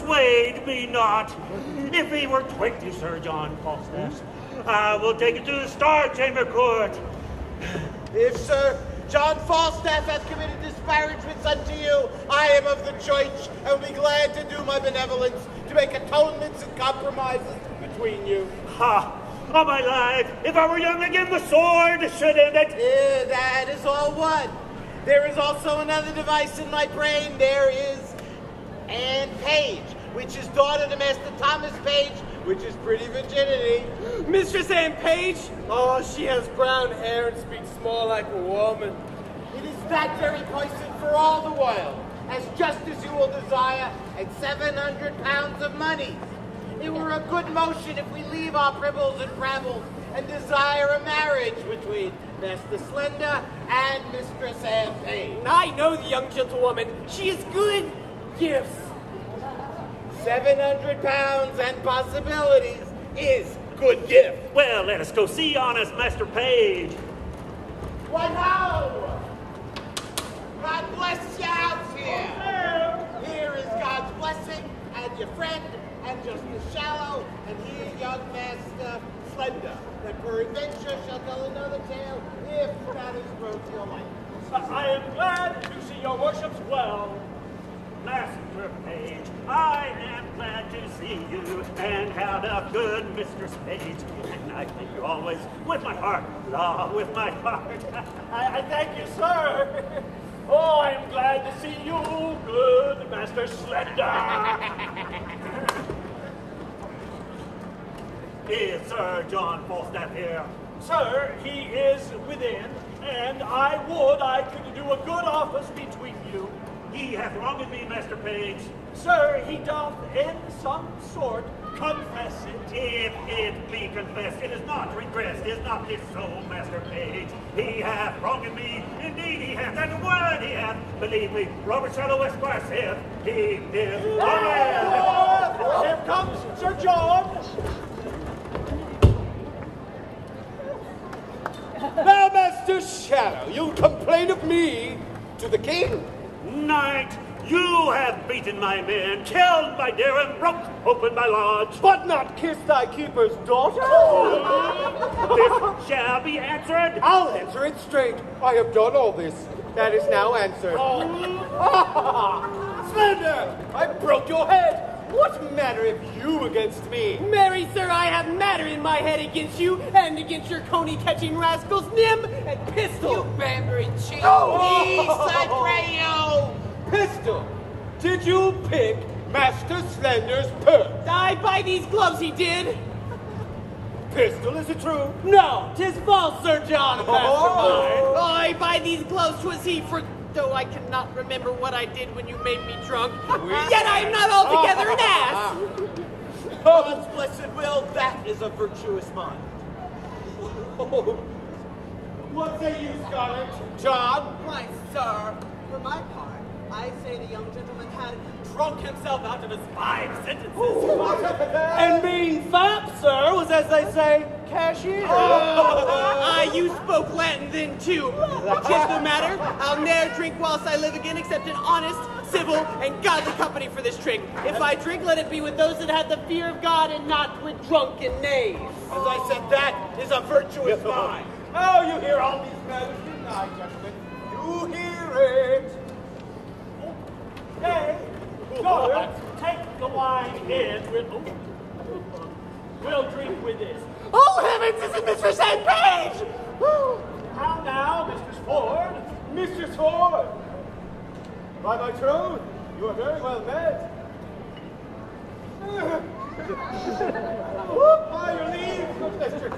persuade me not. If he were 20, Sir John Falstaff, I will take it to the Star Chamber Court. If Sir John Falstaff hath committed disparagements unto you, I am of the church, and will be glad to do my benevolence to make atonements and compromises between you. Ha! All my life, if I were young again, the sword should end it. That is all one. There is also another device in my brain. There is Anne Page, which is daughter to Master Thomas Page, which is pretty virginity. Mistress Anne Page? Oh, she has brown hair and speaks more like a woman. It is that very person for all the world, as just as you will desire, and 700 pounds of money. It were a good motion if we leave our pribbles and prambles and desire a marriage between Master Slender and Mistress Anne Page. I know the young gentlewoman. She is good gifts. 700 pounds and possibilities is good gift. Well, let us go see honest Master Page. Why now? God bless you out here. Here is God's blessing and your friend and Justice Shallow, and here young Master Slender, that peradventure shall tell another tale if that is broke your life. I am glad to see your worships well. Master Page, I am glad to see you, and have a good Mistress Page. And I thank you always with my heart, with my heart. I thank you, sir. Oh, I am glad to see you, good Master Slender. Is Sir John Falstaff here? Sir, he is within, and I would I could do a good office between you. He hath wronged me, Master Page. Sir, he doth in some sort confess it. If it be confessed, it is not regressed, is not this so, Master Page. He hath wronged me, indeed he hath, and the word he hath. Believe me, Robert Shadow Esquire saith, he is Here comes Sir John. Now, Master Shadow, you complain of me to the king? Knight, you have beaten my men, killed my deer, and broke open my lodge. But not kiss thy keeper's daughter? This shall be answered. I'll answer it straight. I have done all this. That is now answered. Slender, I broke your head. What matter if you against me? Marry, sir, I have matter in my head against you, and against your coney-catching rascals, Nim and Pistol. You bambering cheat. Oh. Peace, I pray you. Pistol, did you pick Master Slender's purse? I by these gloves he did. Pistol, is it true? No, 'tis false, Sir John, mastermind. Oh. I by these gloves 'twas he, for though I cannot remember what I did when you made me drunk, yet I am not altogether an ass. God's blessed will, that is a virtuous mind. What say you, Scarlet? John? Why, sir, for my part, I say the young gentleman had drunk himself out of his 5 sentences. And being fat, sir, was, as they say, cashier. You spoke Latin then, too. Tis no matter, I'll ne'er drink whilst I live again except in honest, civil, and godly company for this trick. If I drink, let it be with those that have the fear of God and not with drunken knaves. As I said, that is a virtuous mind. Oh, you hear all these matters tonight, gentlemen. You hear it. Hey, daughter, take the wine in. We'll drink with this. Oh, heavens, this is Mistress Anne Page! How now, Mistress Ford? Mistress Ford. By my troth, you are very well met. By your leave, good mistress.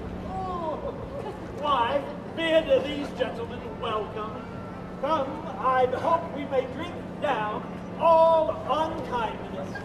Why, bid these gentlemen welcome. Come, I hope we may drink down all unkindness.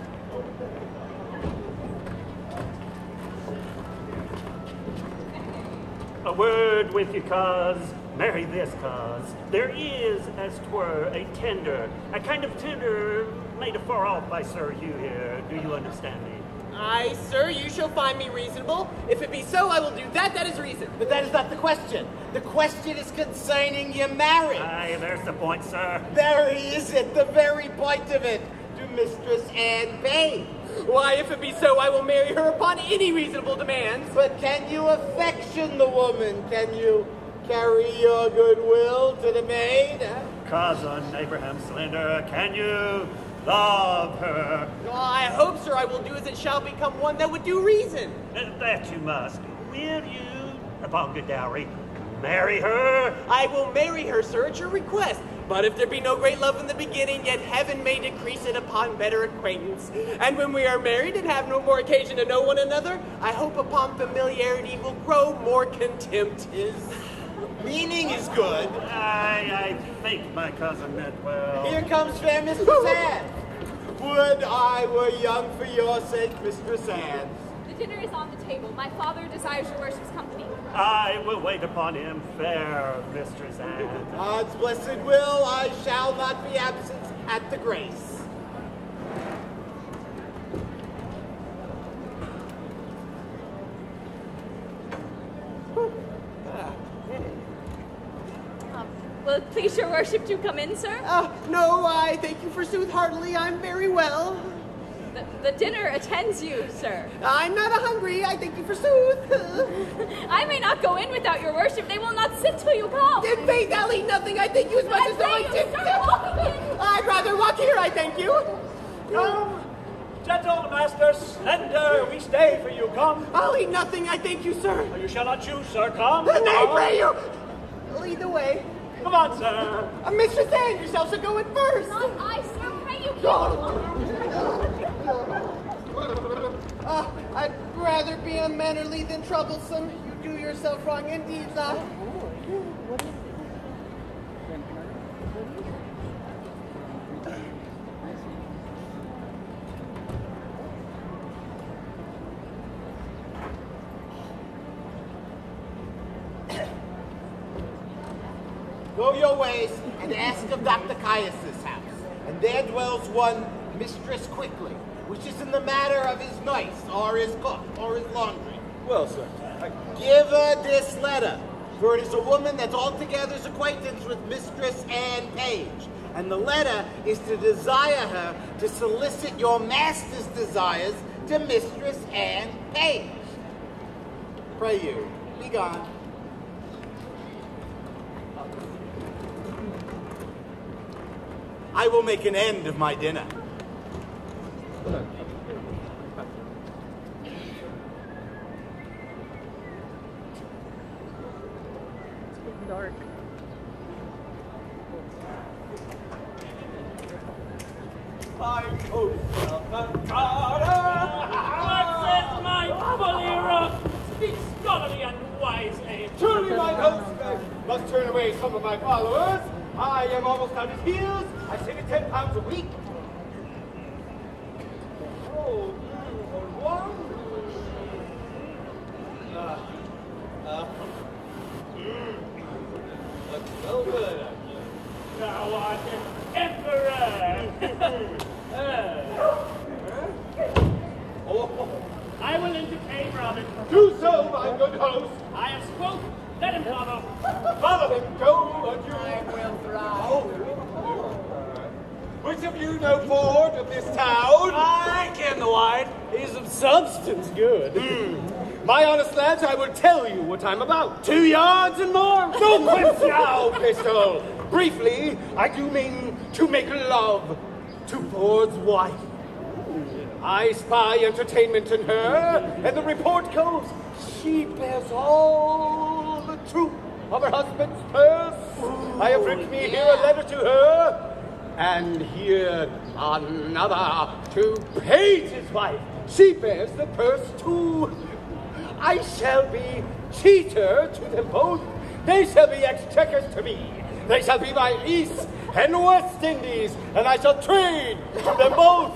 A word with you, cause, marry this cause. There is, as 'twere, a tender, a kind of tender made afar off by Sir Hugh here. Do you understand me? Aye, sir, you shall find me reasonable. If it be so, I will do that. That is reason. But that is not the question. The question is concerning your marriage. Aye, there's the point, sir. There is it, the very point of it. to Mistress Anne Page. Why, if it be so, I will marry her upon any reasonable demands. But can you affection the woman? Can you carry your goodwill to the maid? Cousin Abraham Slender, can you love her? Well, I hope, sir, I will do as it shall become one that would do reason. That you must. Will you, upon good dowry, marry her? I will marry her, sir, at your request. But if there be no great love in the beginning, yet heaven may decrease it upon better acquaintance. And when we are married and have no more occasion to know one another, I hope upon familiarity will grow more contempt. Meaning is good. I think my cousin meant well. Here comes fair Mistress Anne. Would I were young for your sake, Mistress Anne. The dinner is on the table. My father desires your worship's company. I will wait upon him, fair Mistress Anne. God's blessed will, I shall not be absent at the grace. Will it please your worship to come in, sir? No, I thank you forsooth heartily. I'm very well. The dinner attends you, sir. I'm not hungry. I thank you forsooth. I may not go in without your worship. They will not sit till you come. In faith, I'll eat nothing. I thank you as much as though I did. I'd rather walk here, I thank you. Come, gentle master Slender, we stay for you. Come. I'll eat nothing. I thank you, sir. You shall not choose, sir. Come. Nay, pray you. Lead the way. Come on, sir. Mistress Anne, yourself shall go in first. Not I, sir. Pray you. I'd rather be unmannerly than troublesome. You do yourself wrong indeed, Go your ways and ask of Dr. Caius's house. And there dwells one Mistress Quickly, which is in the matter of his nurse, or his cook, or his laundry. Well, sir. Give her this letter, for it is a woman that's altogether's acquaintance with Mistress Anne Page. And the letter is to desire her to solicit your master's desires to Mistress Anne Page. Pray you, be gone. I will make an end of my dinner. Dark. I toast the Carter. What says my bully rook? Speak scholarly and wisely. Truly, my host, must turn away some of my followers. I am almost on his heels. I save it 10 pounds a week. Oh, one. Looks so good. Thou art an emperor. I will entertain Robin. Do so, my good host. I have spoken. Let him follow. Follow him, go, and you will thrive. Which of you know Ford of this town? I ken the wine. He's of substance good. My honest lads, I will tell you what I'm about. 2 yards and more. No quits now, pistol. Briefly, I do mean to make love to Ford's wife. I spy entertainment in her, and the report goes, she bears all the truth of her husband's purse. I have written me here a letter to her, and here another to Page's wife. She bears the purse too. I shall be cheater to them both. They shall be exchequers to me. They shall be my East and West Indies, and I shall trade them both.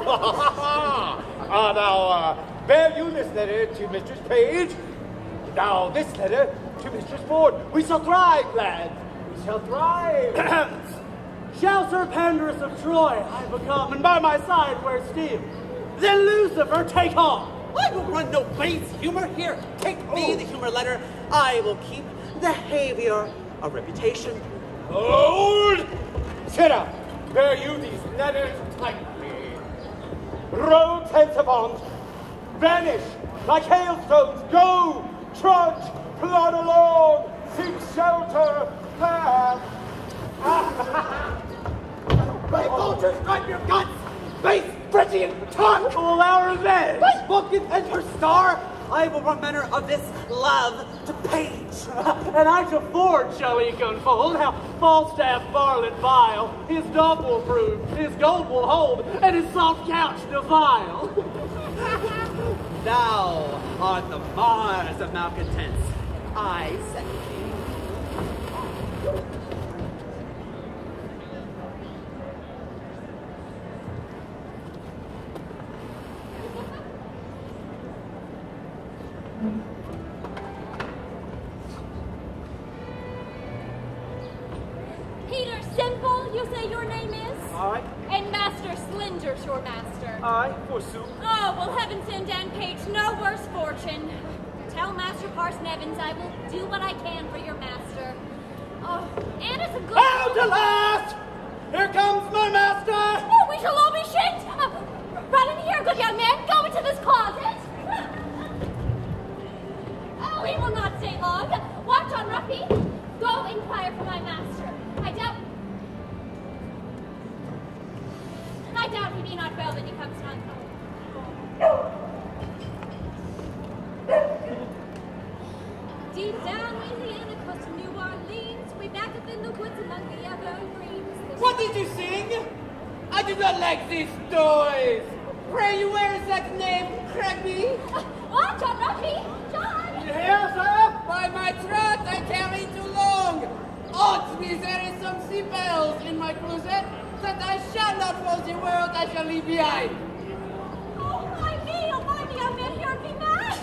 Now, bear you this letter to Mistress Page. Now, this letter to Mistress Ford. We shall thrive, lads. We shall thrive. Shall Sir Pandarus of Troy I become, and by my side wear steel? Then Lucifer take on. I will run no base humor. Here, take me the humor letter. I will keep the behavior, a reputation. Hold! Sit up. Bear you these letters tightly. grow tents upon, vanish like hailstones, go, trudge, plod along, seek shelter, pass. By vultures, stripe your guts! Base Phrygian tongue! Will allow revenge! By Vulcan and her star, I will remember of this love to page. And I to forge shall eke unfold how Falstaff, varlet vile, his dog will prove, his gold will hold, and his soft couch defile. Thou art the Mars of malcontents. I second thee. Peter Simple, you say your name is? Aye, And Master Slinger's your master. aye, forsooth. Oh, well, heaven send Dan Page no worse fortune. Tell Master Parson Evans I will do what I can for your master. Oh, Anna's a good... Out at last! Here comes my master! Oh, we shall all be shaked! Run in here, good young man. Go into this closet. Oh, he will not stay long. Watch on Ruffy. Go inquire for my master. I doubt he be not well that he comes not. Deep down Louisiana, coast to New Orleans, way back up in the woods among the evergreens. What did you sing? I do not like these stories. Pray you, where is that name, Cragby? What, John Ruffy? John! Here, sir? By my troth, I tarry too long. Odds me there is some sea bells in my closet that I shall not for the world I shall leave behind. Oh, my me, young man, here be mad.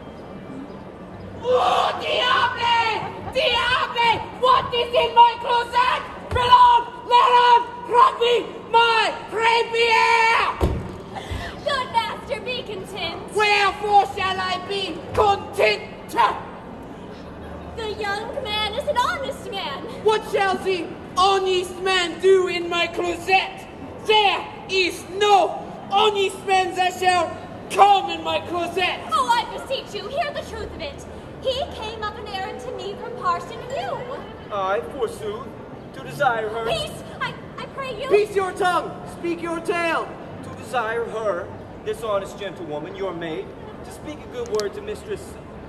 Oh, diable! Diable! What is in my closet? Belong, let on, Cragby, my rapier! Good master, be content. Wherefore shall I be content? The young man is an honest man. What shall the honest man do in my closet? There is no honest man that shall come in my closet. Oh, I beseech you, hear the truth of it. He came up an errand to me from Parson Hugh. Aye, forsooth, to desire her. Peace, I pray you. Peace your tongue, speak your tale. To desire her, this honest gentlewoman, your maid, to speak a good word to Mistress,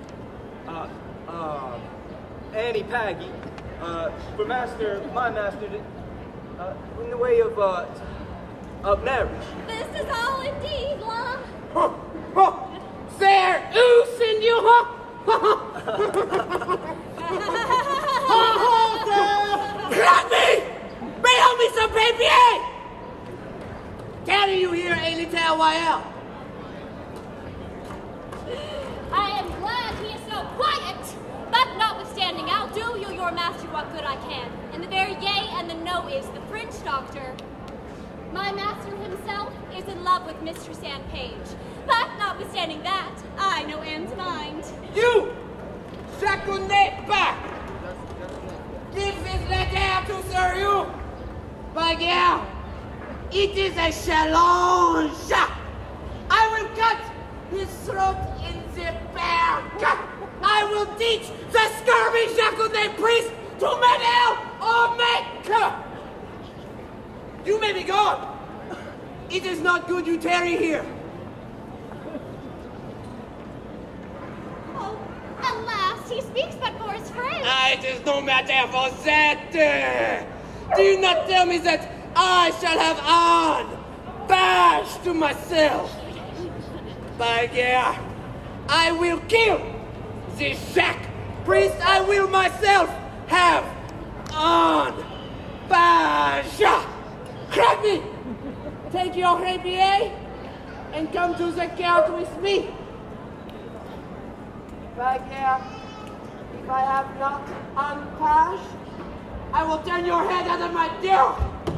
Annie Paggy, for my master, in the way of marriage. This is all indeed, La. There, oos in you, huh? Grab me! Bring me some papier! Carry you here a little while. I am glad he is so quiet. But notwithstanding, I'll do you, your master, what good I can. And the very yea and the no is the French doctor. My master himself is in love with Mistress Anne Page. But notwithstanding that, I know Anne's mind. You! Je connais pas! Give this letter to Sir Hugh! Bagarre! It is a challenge! I will cut his throat in the back! I will teach the scurvy Jacqueline priest to meddle or make! You may be gone! It is not good you tarry here! Oh, alas, he speaks but for his friend. It is no matter for that! Do you not tell me that I shall have on bash to myself? Bagarre, I will kill this Jacques priest. I will myself have on bash. Crack me! Take your rapier and come to the count with me. Bagarre, if I have not unpashed, I will turn your head out of my door.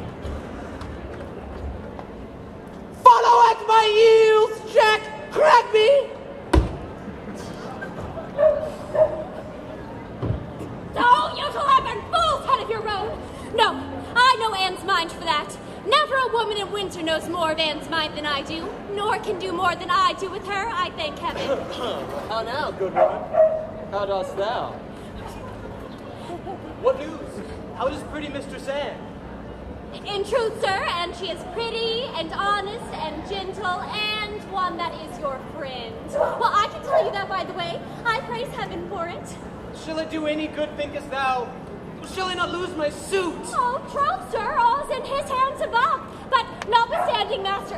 Follow at my heels, Jack Cragby! Oh, you shall have a fool's head of your own. No, I know Anne's mind for that. Never a woman in winter knows more of Anne's mind than I do, nor can do more than I do with her, I thank heaven. How now, good woman? How dost thou? What news? How is pretty Mistress Anne? In truth, sir, and she is pretty and honest and gentle and one that is your friend. Well, I can tell you that, by the way. I praise heaven for it. Shall it do any good, thinkest thou? Shall I not lose my suit? Oh, troth, sir, all's in his hands above. But notwithstanding, Master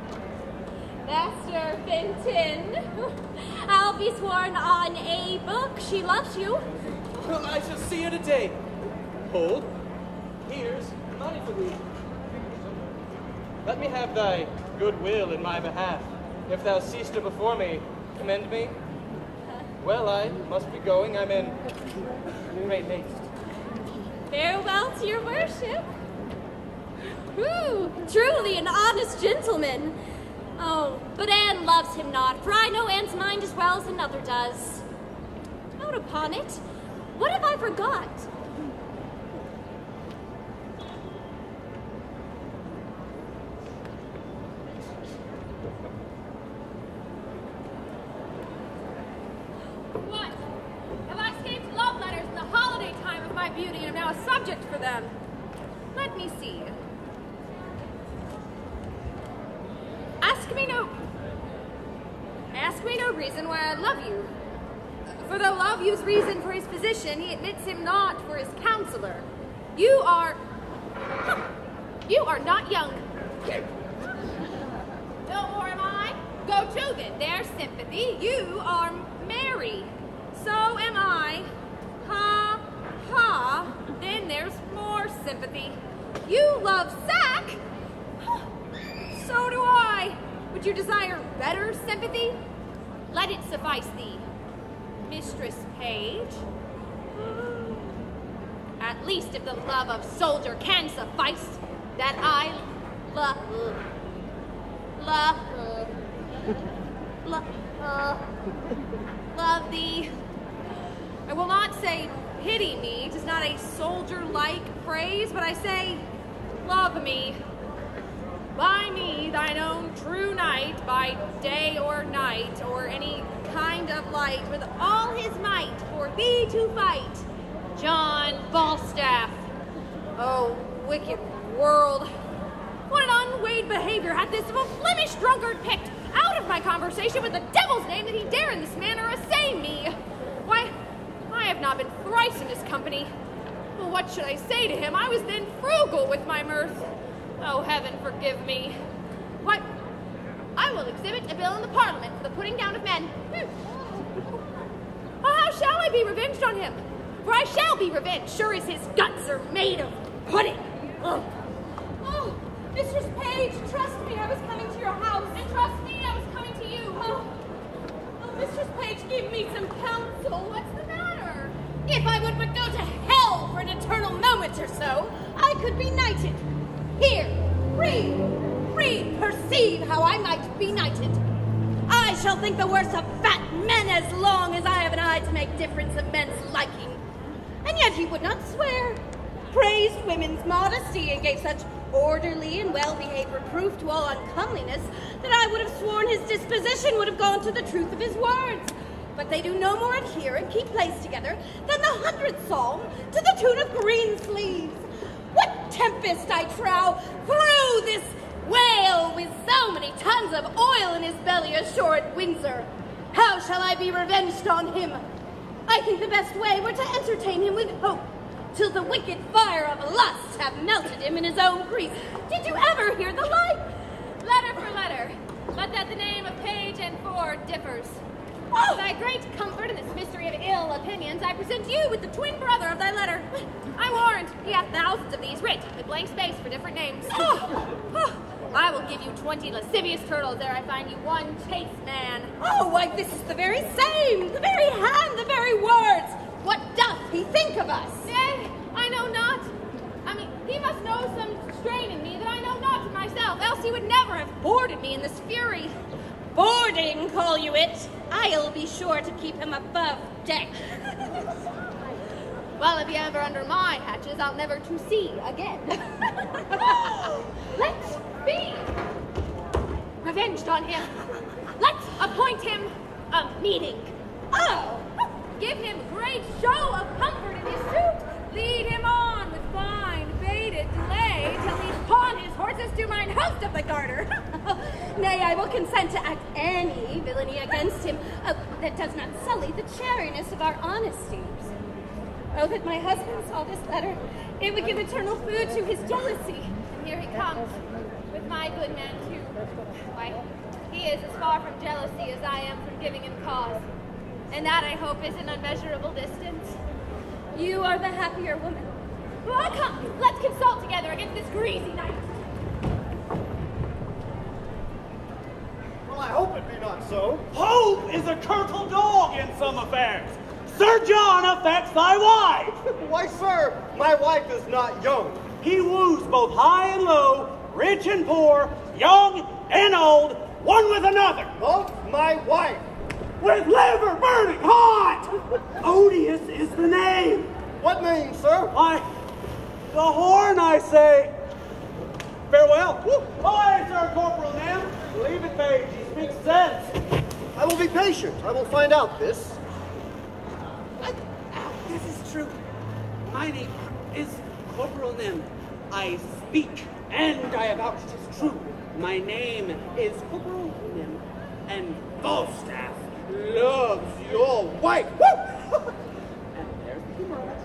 Fenton, I'll be sworn on a book she loves you. Well, I shall see her today. Hold. Here's money for thee. Let me have thy goodwill in my behalf. If thou seest her before me, commend me. Well, I must be going. I'm in great haste. Farewell to your worship. Truly an honest gentleman. Oh, but Anne loves him not, for I know Anne's mind as well as another does. Out upon it, what have I forgot? What? Have I escaped love letters in the holiday time of my beauty and am now a subject for them? Let me see. Ask me no reason why I love you. For though love use reason for his physician, he admits him not for his counselor. You are not young. No more am I. Go to then, there's sympathy. You are merry. So am I. Ha, ha. Then there's more sympathy. You love sack. So do I. Would you desire better sympathy? Let it suffice thee. Mistress Page. At least if the love of soldier can suffice, that I love thee. I will not say pity me, 'tis not a soldier-like phrase, but I say love me. By me, thine own true knight, by day or night, or any kind of light, with all his might, for thee to fight, John Falstaff. Oh, wicked world. What an unweighed behavior hath this of a Flemish drunkard picked out of my conversation with the devil's name that he dare in this manner assay me. Why, I have not been thrice in his company. Well, what should I say to him? I was then frugal with my mirth. Oh, heaven forgive me. What? I will exhibit a bill in the Parliament for the putting down of men. Oh, how shall I be revenged on him? For I shall be revenged, sure as his guts are made of pudding. Oh, Mistress Page, trust me, I was coming to your house. And trust me, I was coming to you. Oh, Mistress Page, give me some counsel. What's the matter? If I would but go to hell for an eternal moment or so, I could be knighted. Here, read, perceive how I might be knighted. I shall think the worse of fat men as long as I have an eye to make difference of men's liking. And yet he would not swear, praised women's modesty, and gave such orderly and well-behaved reproof to all uncomeliness that I would have sworn his disposition would have gone to the truth of his words. But they do no more adhere and keep place together than the 100th Psalm to the tune of green sleeves. What tempest I trow through this whale with so many tons of oil in his belly ashore at Windsor? How shall I be revenged on him? I think the best way were to entertain him with hope, till the wicked fire of lust have melted him in his own grease. Did you ever hear the like? Letter for letter, but that the name of Page and Ford differs. For thy great comfort in this mystery of ill opinions, I present you with the twin brother of thy letter. I warrant he hath thousands of these writ, with blank space for different names. I will give you 20 lascivious turtles ere I find you one chaste man. Oh, why, this is the very same, the very hand, the very words. What doth he think of us? Nay, I know not. I mean, he must know some strain in me that I know not of myself, else he would never have boarded me in this fury. Boarding, call you it? I'll be sure to keep him above deck. Well, if you ever under my hatches, I'll never to see again. on him. Let's appoint him a meeting. Oh, give him great show of comfort in his suit. Lead him on with fine baited delay till he pawn his horses to mine host of the garter. Nay, I will consent to act any villainy against him that does not sully the chariness of our honesty. Oh, that my husband saw this letter. It would give eternal food to his jealousy. And here he comes, with my good man, too. Why, he is as far from jealousy as I am from giving him cause. And that, I hope, is an unmeasurable distance. You are the happier woman. Well, come, let's consult together against this greasy knight. Well, I hope it be not so. Hope is a curtal dog in some affairs. Sir John affects thy wife. Why, sir, my wife is not young. He woos both high and low, rich and poor, young and old, one with another. Both my wife. With liver burning hot! Odious is the name. What name, sir? Why, the horn, I say. Farewell. Away, Sir Corporal Nim. Leave it, page. He speaks sense. I will be patient. I will find out this. This is true. My name is Corporal Nim. I speak, and I avouch 'tis true. My name is Corporal Nim, and Falstaff loves your wife. Woo! And there's the humor of it.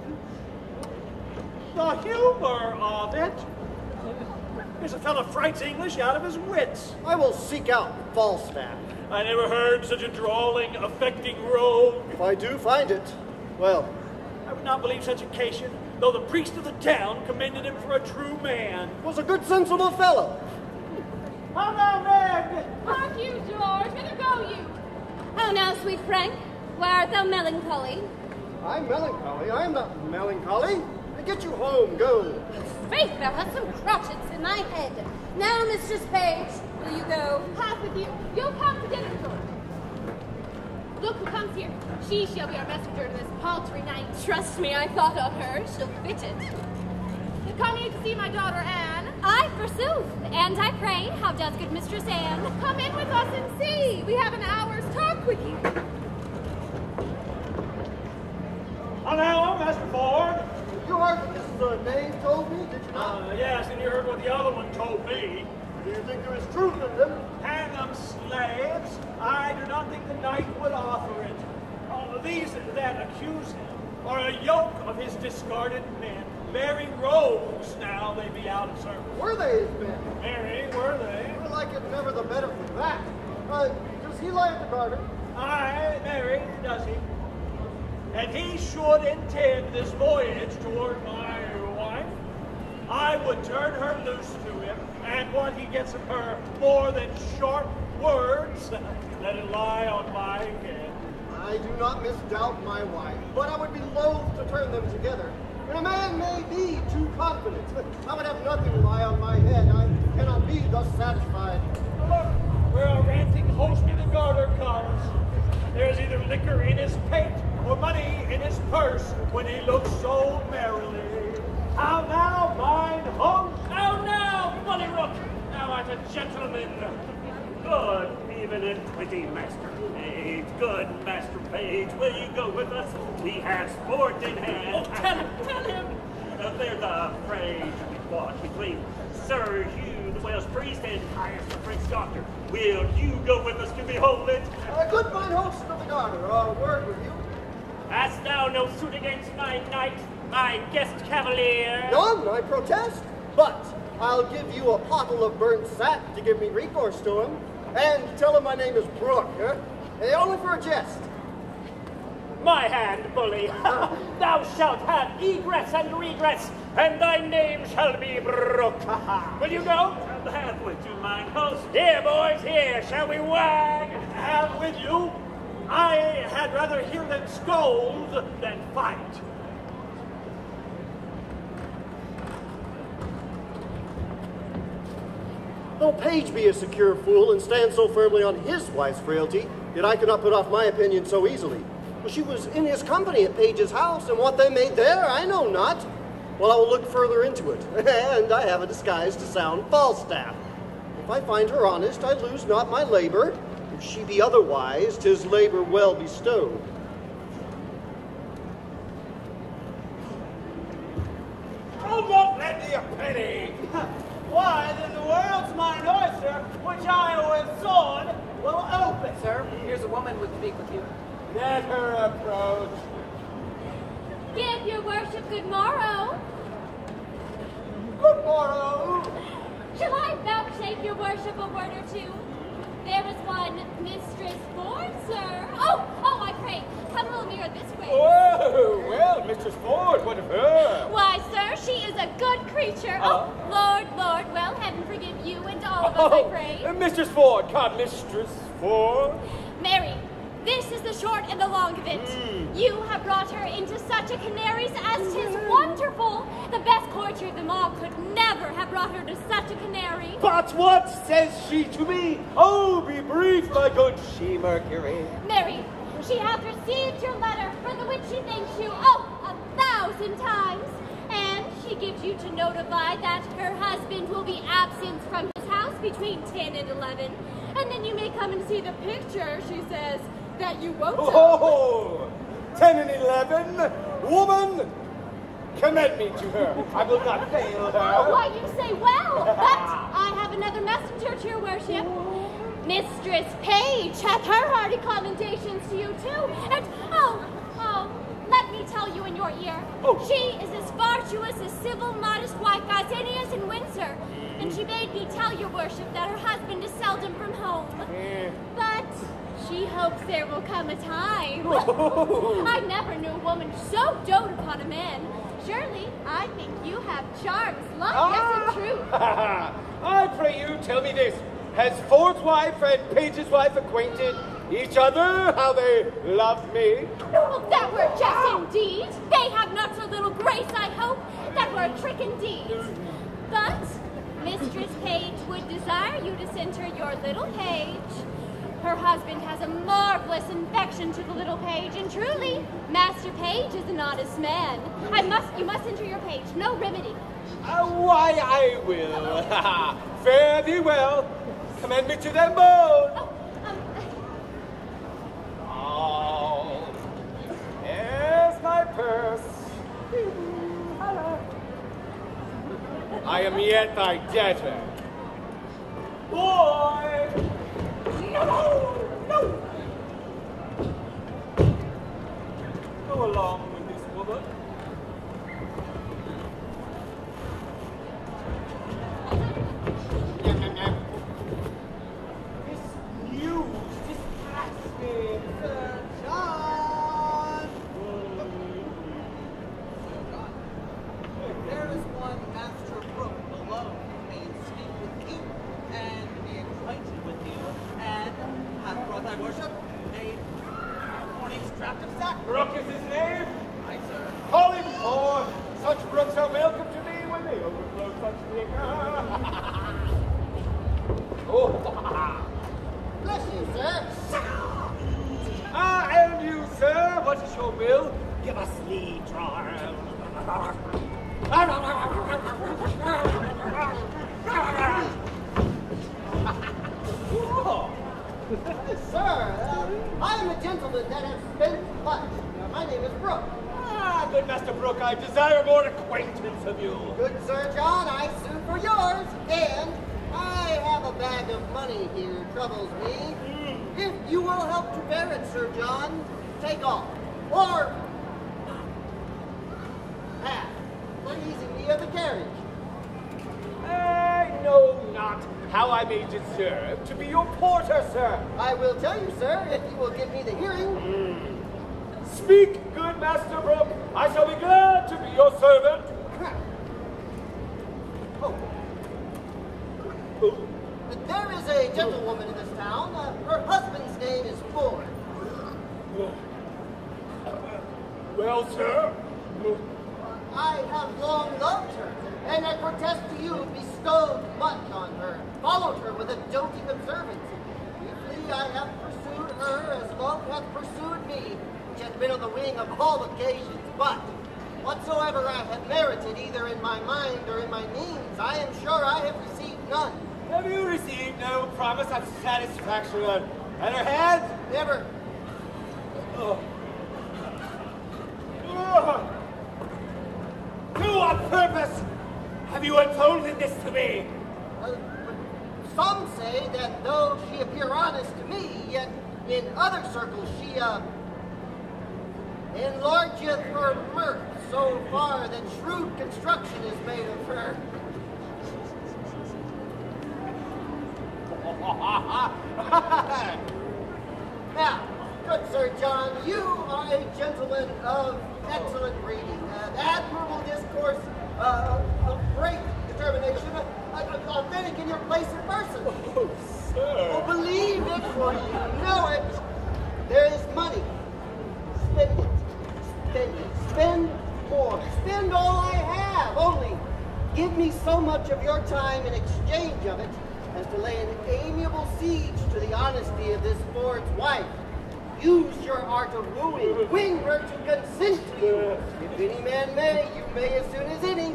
The humor of it. There's a fellow frights English out of his wits. I will seek out Falstaff. I never heard such a drawling, affecting rogue. If I do find it, well, I would not believe such occasion, though the priest of the town commended him for a true man. was a good, sensible fellow. How now, Meg? Hark you, George, whither go you? How now, sweet Frank, why art thou melancholy? I'm melancholy. I am not melancholy. Get you home, go. Faith, thou hast some crotchets in thy head. Now, Mistress Page, will you go? Half with you. You'll come to dinner, George. Look who comes here. She shall be our messenger to this paltry night. Trust me, I thought of her. She'll fit it. Come ye to see my daughter Anne? Aye, forsooth. And I pray, how does good Mistress Anne? Come in with us and see. We have an hour's talk with you. How now, Master Ford? You heard what Mrs. Name told me, did you not? Yes, and you heard what the other one told me. Do you think there is truth in them? Hang them slaves. I do not think the knight would offer it. These that accuse him are a yoke of his discarded men. Very rogues now they be out of service. Were they his men? Very were they. Well, I could never the better for that. Does he lie at the garden? Aye, married, does he? And he should intend this voyage toward my wife. I would turn her loose to him, and what he gets of her more than sharp words, let it lie on my head. I do not misdoubt my wife, but I would be loath to turn them together. And a man may be too confident. I would have nothing lie on my head. I cannot be thus satisfied. Look, where a ranting host in the garter comes. There's either liquor in his pate or money in his purse when he looks so merrily. How now, mine host? How now, Bully Rook? Thou art a gentleman. Good, even in 20, Master Page. Good, Master Page. Will you go with us? We have sport in hand. Oh, tell him. There's a fray to be fought between Sir Hugh, the Welsh priest, and Caius, the French doctor. Will you go with us to behold it? Good mine host of the garter, a word with you. Hast thou no suit against my knight, my guest cavalier? None, I protest. But I'll give you a pottle of burnt sack to give me recourse to him. And tell him my name is Brooke, only for a jest. My hand, bully. Thou shalt have egress and regress, and thy name shall be Brooke. Will you go? Have with you, mine host. Here, boys, here. Shall we wag? Have with you? I had rather hear them scold than fight. Though Page be a secure fool and stand so firmly on his wife's frailty, yet I could not put off my opinion so easily. Well, she was in his company at Page's house, and what they made there, I know not. Well, I will look further into it, and I have a disguise to sound Falstaff. If I find her honest, I lose not my labor. If she be otherwise, 'tis labor well bestowed. I'll not lend thee a penny. Why, then the world's mine oyster, which I with sword will open. Sir, here's a woman would speak with you. Let her approach. Give your worship good morrow. Good morrow. Shall I vouchsafe your worship a word or two? There is one Mistress Ford, sir. Oh, I pray, come a little nearer this way. Oh, well, Mistress Ford, what of her? Why, sir, she is a good creature. Lord, well, heaven forgive you and all of us, I pray. Mistress Ford, come, Mistress Ford. Mary, this is the short and the long of it. You have brought her into such a canary's as 'tis wonderful. The best courtier of them all could never have brought her to such a canary. But what says she to me? Oh, be brief, my good she Mercury. Mary, she hath received your letter, for the which she thanks you, 1,000 times. And she gives you to notify that her husband will be absent from his house between 10 and 11. And then you may come and see the picture, she says, that you won't have. Oh, 10 and 11? Woman, commend me to her. I will not fail her. Oh, why, you say well, but I have another messenger to your worship. Mistress Page hath her hearty commendations to you, too. And, let me tell you in your ear, she is as virtuous, as civil, modest wife as any is in Windsor. And she bade me tell your worship that her husband is seldom from home. But she hopes there will come a time. I never knew a woman so dote upon a man. Surely, I think you have charms, love, yes, and truth. I pray you, tell me this. Has Ford's wife and Page's wife acquainted each other how they love me? Well, that were jest indeed. They have not so little grace, I hope. That were a trick indeed. But Mistress Page would desire you to send her your little page. Her husband has a marvelous affection to the little page, and truly, Master Page is an honest man. You must enter your page, no remedy. Why, I will. Fare thee well. Commend me to them both. Here's my purse. I am yet thy debtor. Boy! No! Go along with this woman. This news distracts me. Sir John! There is one Master Brooke below, may speak with you, and be acquainted with you, and hath brought thy worship a morning's draft of sack. Brooke is his name? Aye, sir. Call him forth. Such brooks are welcome to me when they overflow such liquor. Bless you, sir. And you, sir, what is your will? Give us leave, Charles. Sir, I am a gentleman that has spent much. My name is Brooke. Good Master Brooke, I desire more acquaintance of you. Good Sir John, I sue for yours, and I have a bag of money here troubles me. If you will help to bear it, Sir John, take off. Or half, for easing me of the carriage. I know not how I may deserve to be your porter, sir. I will tell you, sir, if you will give me the hearing. Speak, good Master Brooke. I shall be glad to be your servant. There is a gentlewoman in this town. Her husband's name is Ford. Well, sir. I have long loved her, and I protest to you bestowed much on her, followed her with a doting observance. Chiefly I have pursued her as love hath pursued me, which hath been on the wing of all occasions. But whatsoever I have merited, either in my mind or in my means, I am sure I have received none. Have you received no promise of satisfaction at her hand? Never. Oh. Oh. To what purpose have you unfolded this to me? Some say that though she appear honest to me, yet in other circles she enlargeth her mirth so far that shrewd construction is made of her. Now, good Sir John, you are a gentleman of excellent breeding, admirable discourse, of great determination, authentic in your place and person. Oh, sir. Well, believe it or you know it, there is money. Spend it. Spend it. Spend more. Spend all I have. Only give me so much of your time in exchange of it as to lay an amiable siege to the honesty of this Ford's wife. Use your art of wooing. Win her to consent to you. If any man may, you may as soon as any.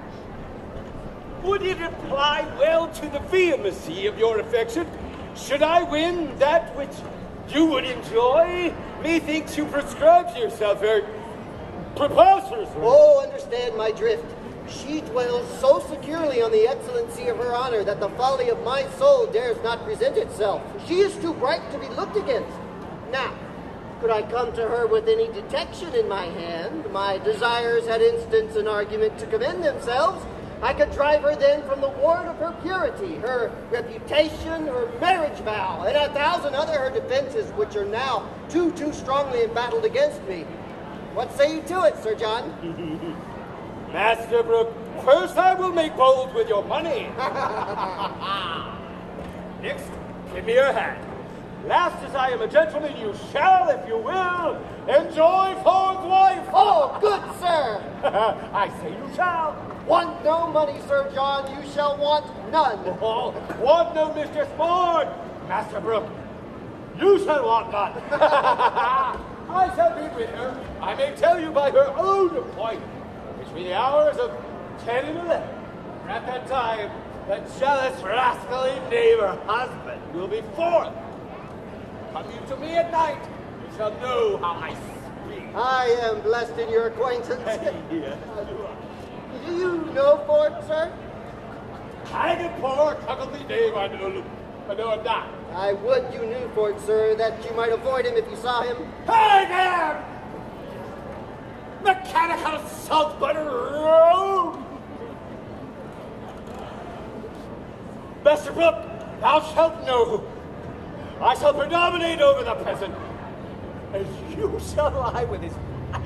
Would it apply well to the vehemency of your affection? Should I win that which you would enjoy? Methinks you prescribe to yourself very preposterously. Oh, understand my drift. She dwells so securely on the excellency of her honor that the folly of my soul dares not present itself. She is too bright to be looked against. Now, could I come to her with any detection in my hand, my desires had instance an argument to commend themselves, I could drive her then from the ward of her purity, her reputation, her marriage vow, and 1,000 other her defenses, which are now too strongly embattled against me. What say you to it, Sir John? Master Brooke, first I will make bold with your money. Next, give me your hand. Last, as I am a gentleman, you shall, if you will, enjoy Ford's wife. Oh, good sir. I say you shall. Want no money, Sir John, you shall want none. Oh, want no Mistress Ford. Master Brooke, you shall want none. I shall be with her, I may tell you by her own appointment, between the hours of 10 and 11. For at that time, that jealous, rascally neighbor husband will be forth. Come you to me at night, you shall know how I speak. I am blessed in your acquaintance. Yes. Do you know Ford, sir? Hang it, poor cuckoldly knave, I know him not. I would you knew Ford, sir, that you might avoid him if you saw him. Hang him! Mechanical salt butter rogue! Master Brooke, thou shalt know. I shall predominate over the peasant, as you shall lie with his wife.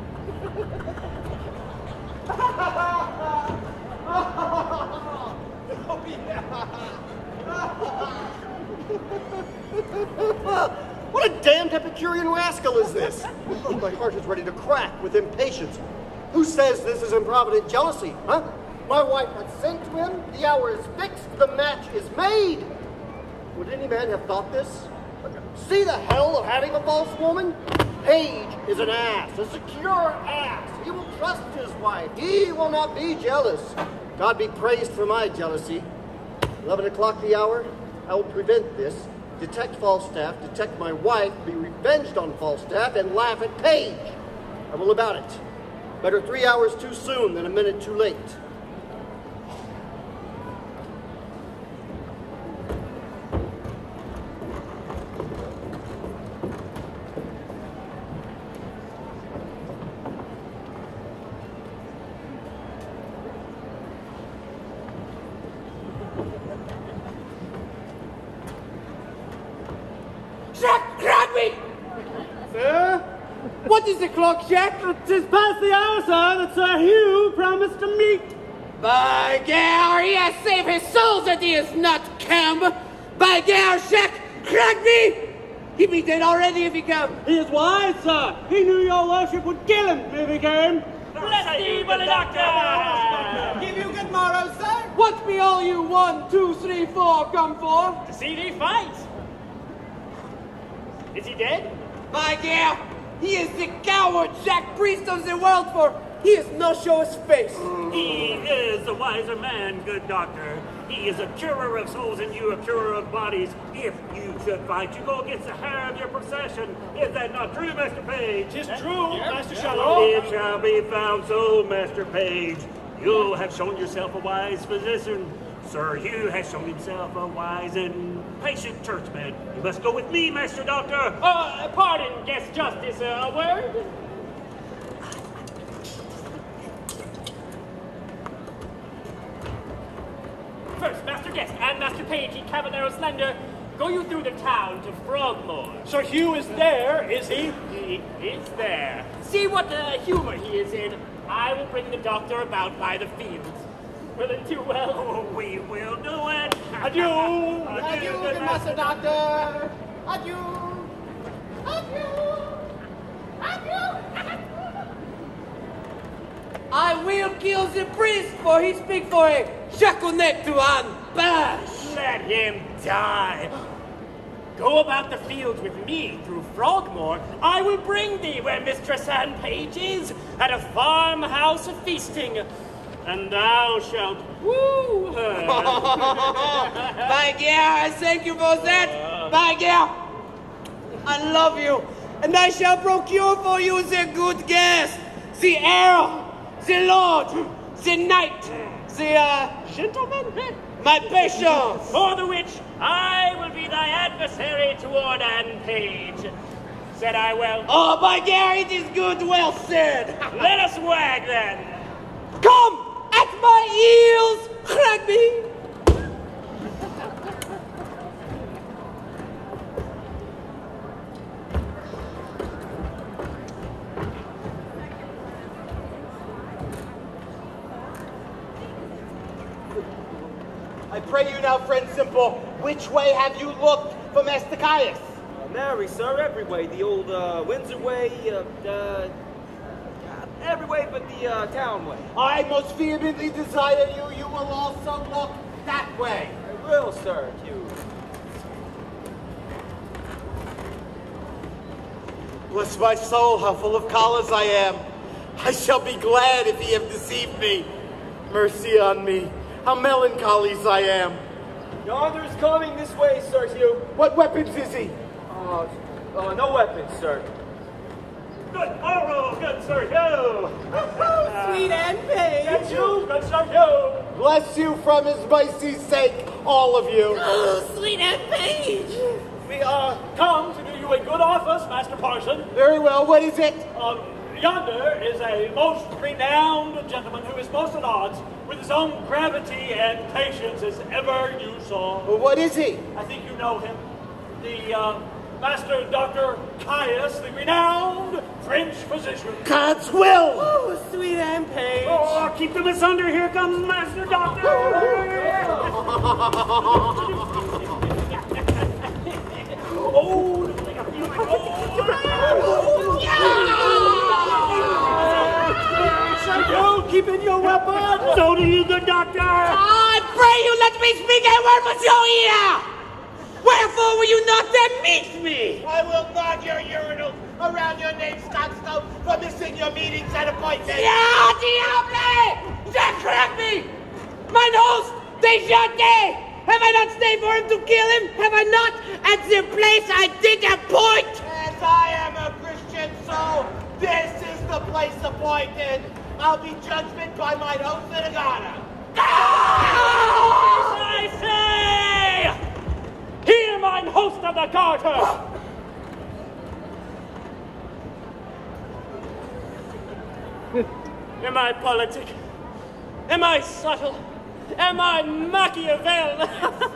Oh, yeah. What a damned Epicurean rascal is this? Oh, my heart is ready to crack with impatience. Who says this is improvident jealousy, huh? My wife hath sent to him, the hour is fixed, the match is made. Would any man have thought this? See the hell of having a false woman? Page is an ass, a secure ass. He will trust his wife. He will not be jealous. God be praised for my jealousy. 11 o'clock the hour. I will prevent this. Detect Falstaff, detect my wife, be revenged on Falstaff, and laugh at Page. I will about it. Better 3 hours too soon than a minute too late. What is the clock, Jack? 'Tis past the hour, sir, that Sir Hugh promised to meet. By gar, he has saved his soul that he is not come. By gar, Jack, crack me! He be dead already if he come. He is wise, sir. He knew your worship would kill him if he came. Bless thee, bully doctor! Give you good morrow, sir. What be all you 1, 2, 3, 4 come for? To see thee fight. Is he dead? By gar, he is the coward Jack Priest of the world for He is no show his face. He is a wiser man, good doctor. He is a curer of souls and you a curer of bodies. If you should fight, you go against the hair of your procession. Is that not true, Master Page? 'Tis true, Master Shallow. It shall be found so, Master Page. You have shown yourself a wise physician. Sir Hugh has shown himself a wise and patient churchman. You must go with me, Master Doctor. Pardon, guest justice, a word? First, Master Guest and Master Page and Caballero Slender, go you through the town to Frogmore. Sir Hugh is there, is he? He is there. See what humor he is in. I will bring the doctor about by the fields. Will it do well? Oh, we will do it. Adieu. Adieu, good Master Doctor. Adieu. I will kill the priest, for he speak for a Chaconet to unbash. Let him die. Go about the fields with me through Frogmore. I will bring thee where Mistress Anne Page is, at a farmhouse feasting, and thou shalt woo her. By God, I thank you for that. By God, I love you, and I shall procure for you the good guest, the heir, the lord, the knight, the Gentlemen, my patience. for the which I will be thy adversary toward Anne Page. Said I well? Oh, by God, it is good, well said. Let us wag then. Come at my heels, Cragby. I pray you now, friend Simple, which way have you looked for Master Caius? Marry, sir, every way. The old Windsor way, every way but the town way. I most vehemently desire you will also look that way. I will, sir, you. Bless my soul, how full of collars I am. I shall be glad if he have deceived me. Mercy on me, how melancholy I am. Yonder's coming this way, Sir Hugh. What weapons is he? No weapons, sir. Good morrow, good Sir Hugh. Sweet Anne Page. Get you, good Sir Hugh. Bless you from his mercy's sake, all of you. Oh, sweet Anne Page. We are come to do you a good office, Master Parson. Very well, what is it? Yonder is a most renowned gentleman who is most at odds with his own gravity and patience as ever you saw. Well, what is he? I think you know him. The Master Dr. Caius, the renowned French physician. God's will! Oh, sweet Anne Page. Oh, keep them asunder. Here comes Master Doctor. You keeping your weapon? So do you, good doctor. I pray you let me speak a word with your ear. Wherefore will you not then meet me? I will nod your urinals around your name, Scotstow, for missing your meetings and appointments. Ja, diable! That cracked me! Mine host, Desjardins! Have I not stayed for him to kill him? Have I not? At the place I did appoint! As I am a Christian soul, this is the place appointed. I'll be judgment by mine own Finagana. I say! Hear mine host of the Garter! Am I politic? Am I subtle? Am I Machiavel?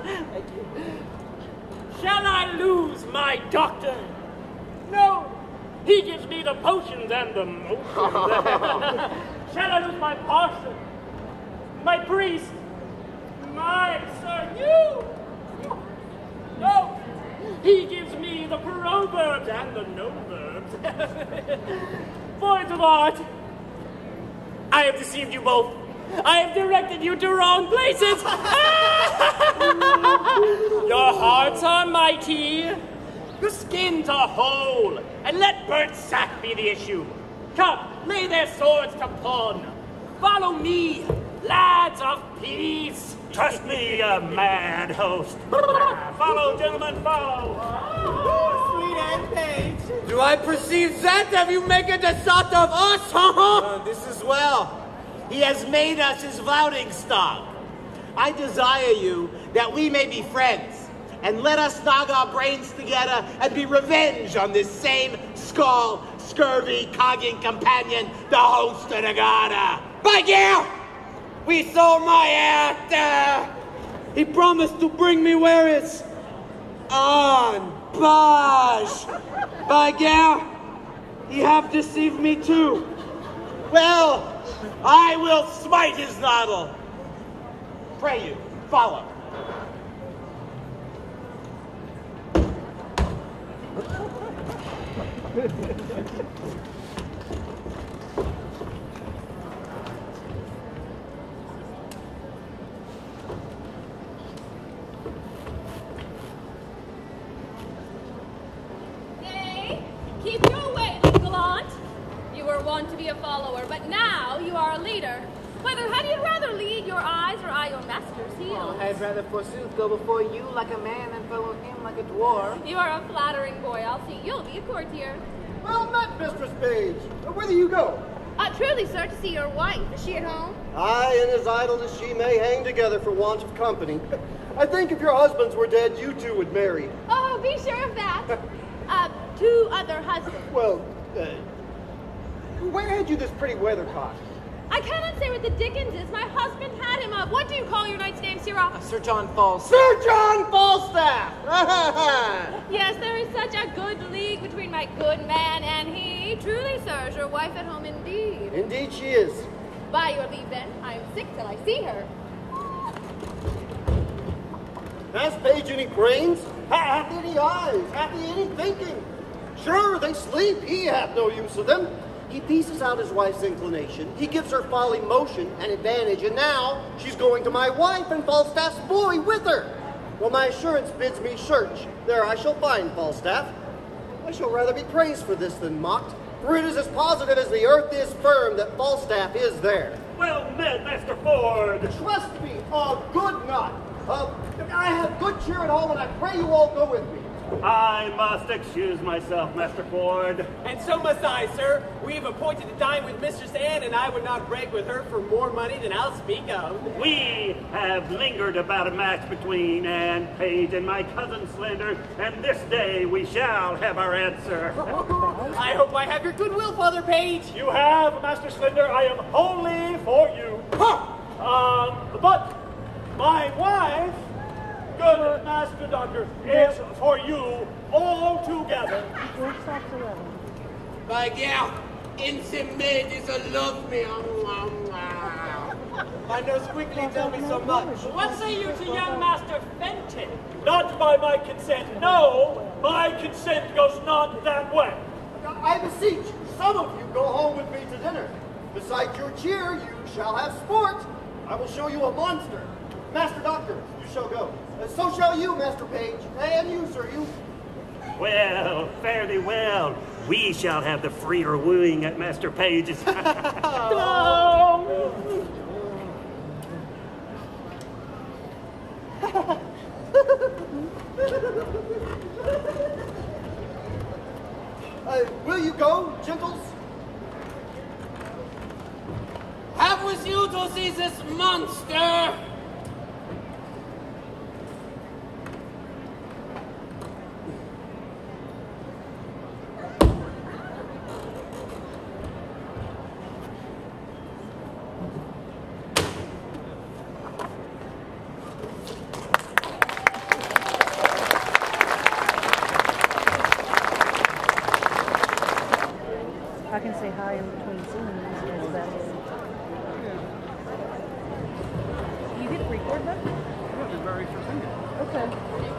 Shall I lose my doctor? No, he gives me the potions and the motions. Shall I lose my parson? My priest? My Sir Hugh? No, he gives me the proverbs and the no-verbs. Boys of art, I have deceived you both. I have directed you to wrong places. Your hearts are mighty. Your skins are whole. And let burnt sack be the issue. Come, lay their swords to pawn. Follow me, lads of peace. Trust me, mad host. Follow, gentlemen, follow. Sweet Aunt Page. Do I perceive that? Have you made a sort of us, huh? This is well. He has made us his voting stock. I desire you that we may be friends, and let us knock our brains together and be revenge on this same skull, scurvy, cogging companion, the host of the Garda. By Gale, we saw my act. He promised to bring me where it's on. Bosh! By Gale, he have deceived me too. Well, I will smite his noddle. Pray you, follow. Nay, keep your way, Miss Gallant. You were wont to be a follower, but now you are a leader. Whether had you rather lead your eyes or eye your master's heels? I'd rather forsooth go before you like a man and follow him like a dwarf. You are a flattering boy. I'll see you'll be a courtier. Well met, Mistress Page. Where do you go? Truly, sir, to see your wife. Is she at home? I and as idle as she may hang together for want of company. I think if your husbands were dead, you two would marry. Oh, be sure of that. 2 other husbands. Well, where had you this pretty weathercock? I cannot say what the dickens is. My husband had him up. What do you call your knight's name, Sirrah? Sir John Falstaff. Sir John Falstaff! Yes, there is such a good league between my good man and he. Truly, sir, is your wife at home indeed? Indeed she is. By your leave, then. I am sick till I see her. Has Page any brains? Hath any eyes? Hath he any thinking? Sure, they sleep. He hath no use of them. He pieces out his wife's inclination. He gives her folly motion and advantage, and now she's going to my wife and Falstaff's boy with her. Well, my assurance bids me search. There I shall find Falstaff. I shall rather be praised for this than mocked, for it is as positive as the earth is firm that Falstaff is there. Well met, Master Ford. Trust me, a good knot. I have good cheer at home, and I pray you all go with me. I must excuse myself, Master Ford. And so must I, sir. We've appointed to dine with Mistress Anne, and I would not break with her for more money than I'll speak of. We have lingered about a match between Anne Page and my cousin Slender, and this day we shall have our answer. I hope I have your goodwill, Father Page. You have, Master Slender. I am wholly for you. But my wife, good Master Doctor, is for you altogether. By gal, in the maid is a love me. I know quickly tell me so much. What say you to young Master Fenton? Not by my consent. No, my consent goes not that way. I beseech, some of you go home with me to dinner. Besides your cheer, you shall have sport. I will show you a monster. Master Doctor, you shall go. So shall you, Master Page. And you, sir, you. Well, fare thee well. We shall have the freer wooing at Master Page's. Will you go, gentles? Have with you to see this monster. I can say hi in between scenes. As well. You hit record button? Yeah, the very first thing. Okay.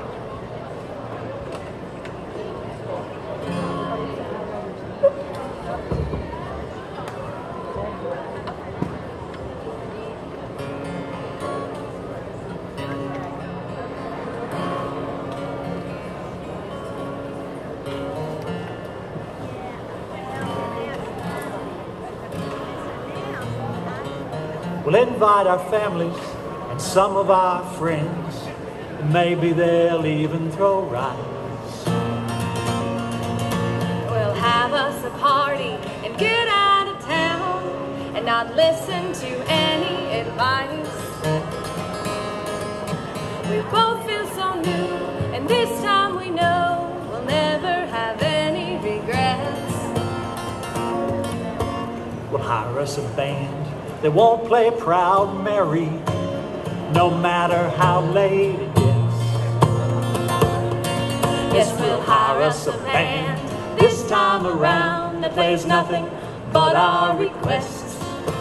We'll invite our families and some of our friends. Maybe they'll even throw rice. We'll have us a party and get out of town and not listen to any advice. We both feel so new, and this time we know we'll never have any regrets. We'll hire us a band that won't play Proud Mary, no matter how late it gets. Yes, we'll hire us a band this time around that plays nothing but our requests.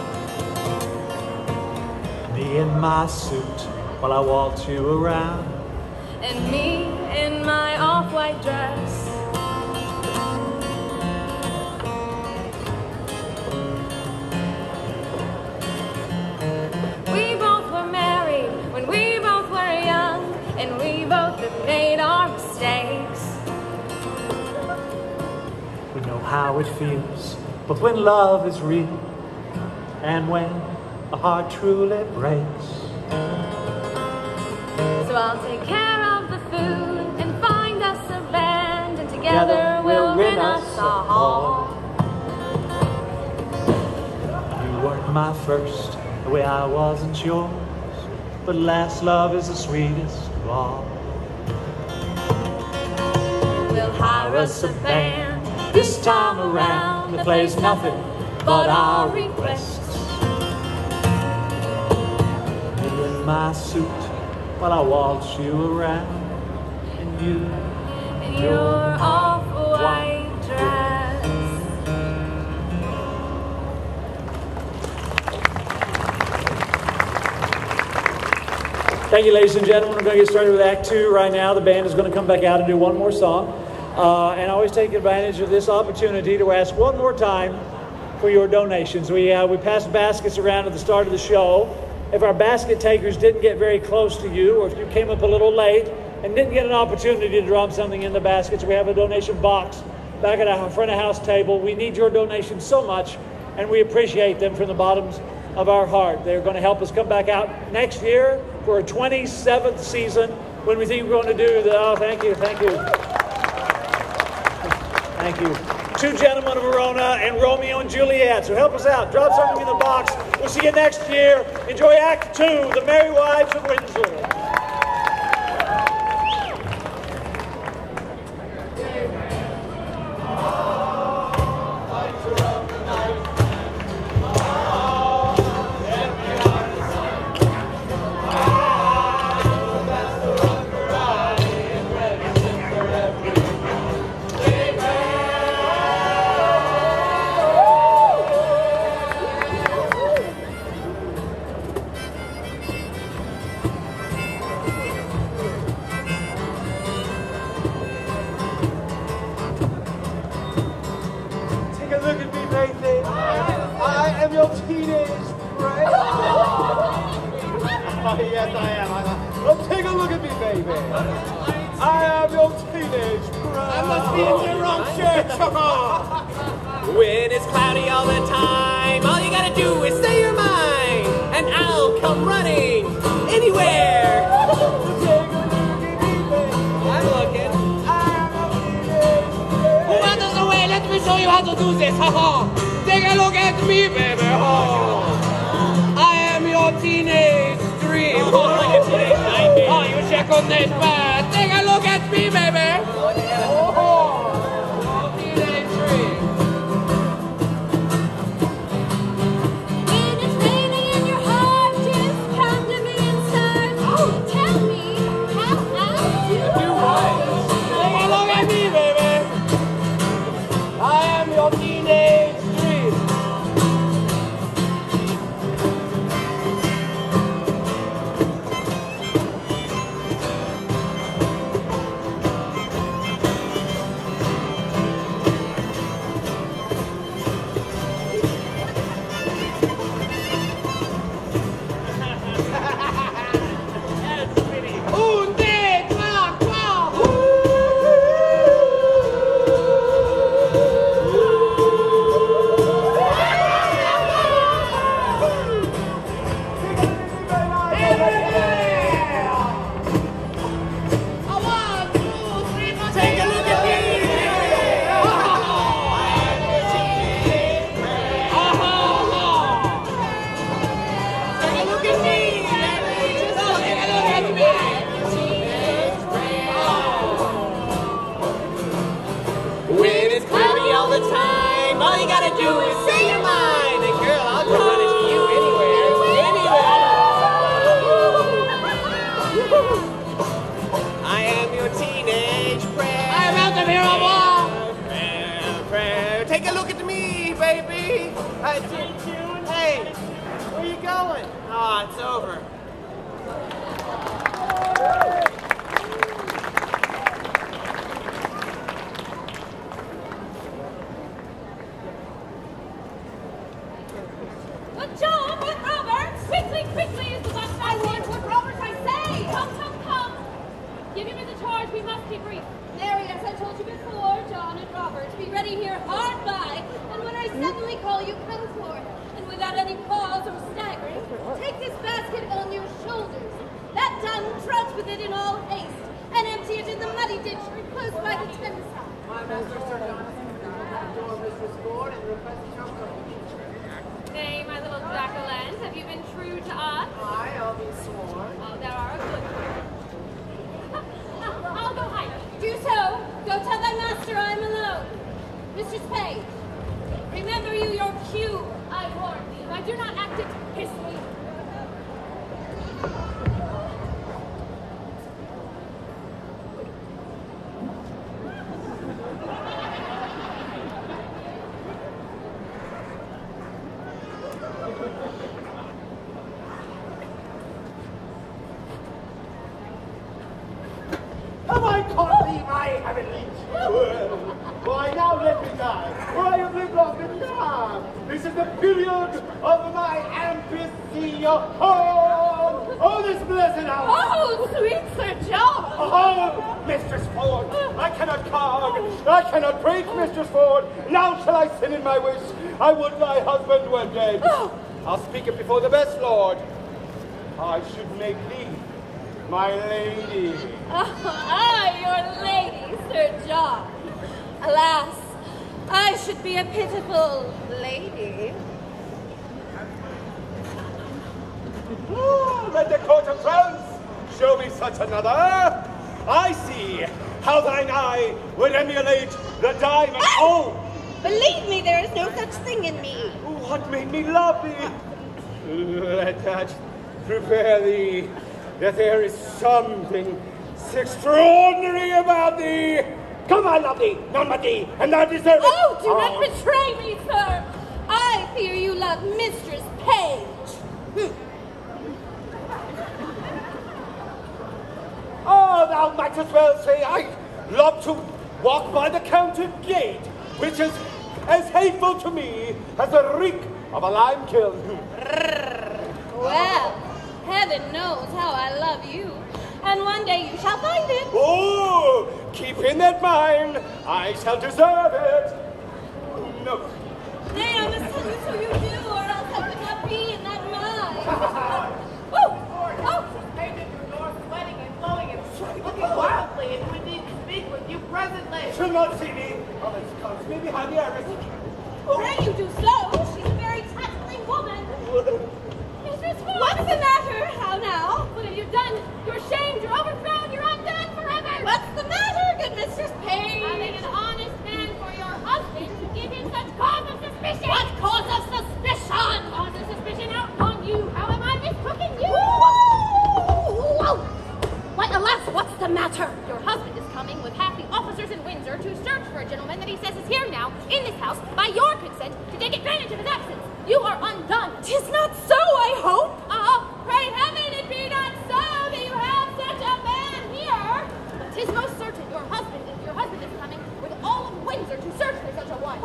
Me in my suit while I waltz you around, and me in my off-white dress. We both were married when we both were young, and we both have made our mistakes. we know how it feels, but when love is real, and when a heart truly breaks. So I'll take care of the food and find us a band, and together we'll rent us a hall. You weren't my first, the way I wasn't yours, but last love is the sweetest of all. We'll hire us a band this time around that plays nothing but our requests. Me in my suit while I waltz you around, and you in your off-white dress. Thank you, ladies and gentlemen. We're going to get started with Act 2 right now. The band is going to come back out and do one more song. And I always take advantage of this opportunity to ask one more time for your donations. We passed baskets around at the start of the show. If our basket takers didn't get very close to you, or if you came up a little late and didn't get an opportunity to drop something in the baskets, we have a donation box back at our front of house table. We need your donations so much, and we appreciate them from the bottoms of our heart. They're going to help us come back out next year for a 27th season when we think we're going to do the... Oh, thank you. Thank you. Two Gentlemen of Verona and Romeo and Juliet. So help us out. Drop something in the box. We'll see you next year. Enjoy Act 2, The Merry Wives of Windsor. Yes, I am. Well, take a look at me, baby. I am your teenage bride. I must be in the wrong church. When it's cloudy all the time, all you gotta do is say your mind, and I'll come running anywhere. I'm looking. Move out of the way. Let me show you how to do this. Take a look at me, baby. I am your teenage dream. Oh, you check on this bad. Take a look at me, baby. Teenage dream. When it's raining in your heart, just come to me and start. Oh, tell me how do you do what? Take a look at me, baby. I am your teenage dream. baby. Hey, where you going? Ah, it's over. But John, with Roberts! Quickly, quickly is the bus I want. What Roberts, I say! Come. Give him the charge. We must be brief. There, yes, I told you before, John and Roberts. Be ready here hard by. And when I suddenly call you, come forth. And without any pause or staggering, take this basket on your shoulders. That done, trudge with it in all haste. And empty it in the muddy ditch close by the Thames side. My master, Sir Jonathan, door Mistress Ford and request your company. Nay, my little Jacqueline, have you been true to us? I'll be sworn. Oh, there are a good I'll go higher. Do so. Go tell thy master I'm alone. Mistress Page, remember you your cue, I warn thee. If I do not act it, kiss me. Have I caught thee, my heavenly jewel? Why, now let me die, for I have lived long and charm. This is the period of my amnesty. Oh, this blessed hour. Oh, sweet Sir John. Oh, Mistress Ford, I cannot carg, I cannot break, Mistress Ford. Now shall I sin in my wish. I would my husband were dead. I'll speak it before the best lord. I should make thee my lady. I, your lady, Sir John. Alas, I should be a pitiful lady. Let the court of France show me such another. I see how thine eye would emulate the diamond. Oh! Believe me, there is no such thing in me. What made me love thee? Let that prepare thee that there is something extraordinary about thee. Come, I love thee, none but thee, and thou deserve it. Oh, do not betray me, sir. I fear you love Mistress Page. Oh, thou might as well say I love to walk by the counted gate, which is as hateful to me as the reek of a lime kiln. Well, heaven knows how I love you, and one day you shall find it. Oh, keep in that mind, I shall deserve it. No. Nay, I must tell you so you do, or else I would not be in that mind. Oh! Painted your door sweating and glowing and looking wildly, and we need to speak with you presently. She'll not see me. Oh, this comes me behind the iris. Pray you do so. She's a very tattling woman. Mistress Ford! What's the matter? How now? What have you done? You're shamed, you're overthrown, you're undone forever! What's the matter, good Mistress Page? Having an honest man for your husband to give him such cause of suspicion! What cause of suspicion? Cause of suspicion out on you! How am I miscooking you? Whoa! Why, alas, what's the matter? Your husband is coming with half the officers in Windsor to search for a gentleman that he says is here now, in this house, by your consent, to take advantage of his absence. You are undone. 'Tis not so, I hope. Pray heaven it be not so that you have such a man here. But 'tis most certain your husband is coming with all of Windsor to search for such a one.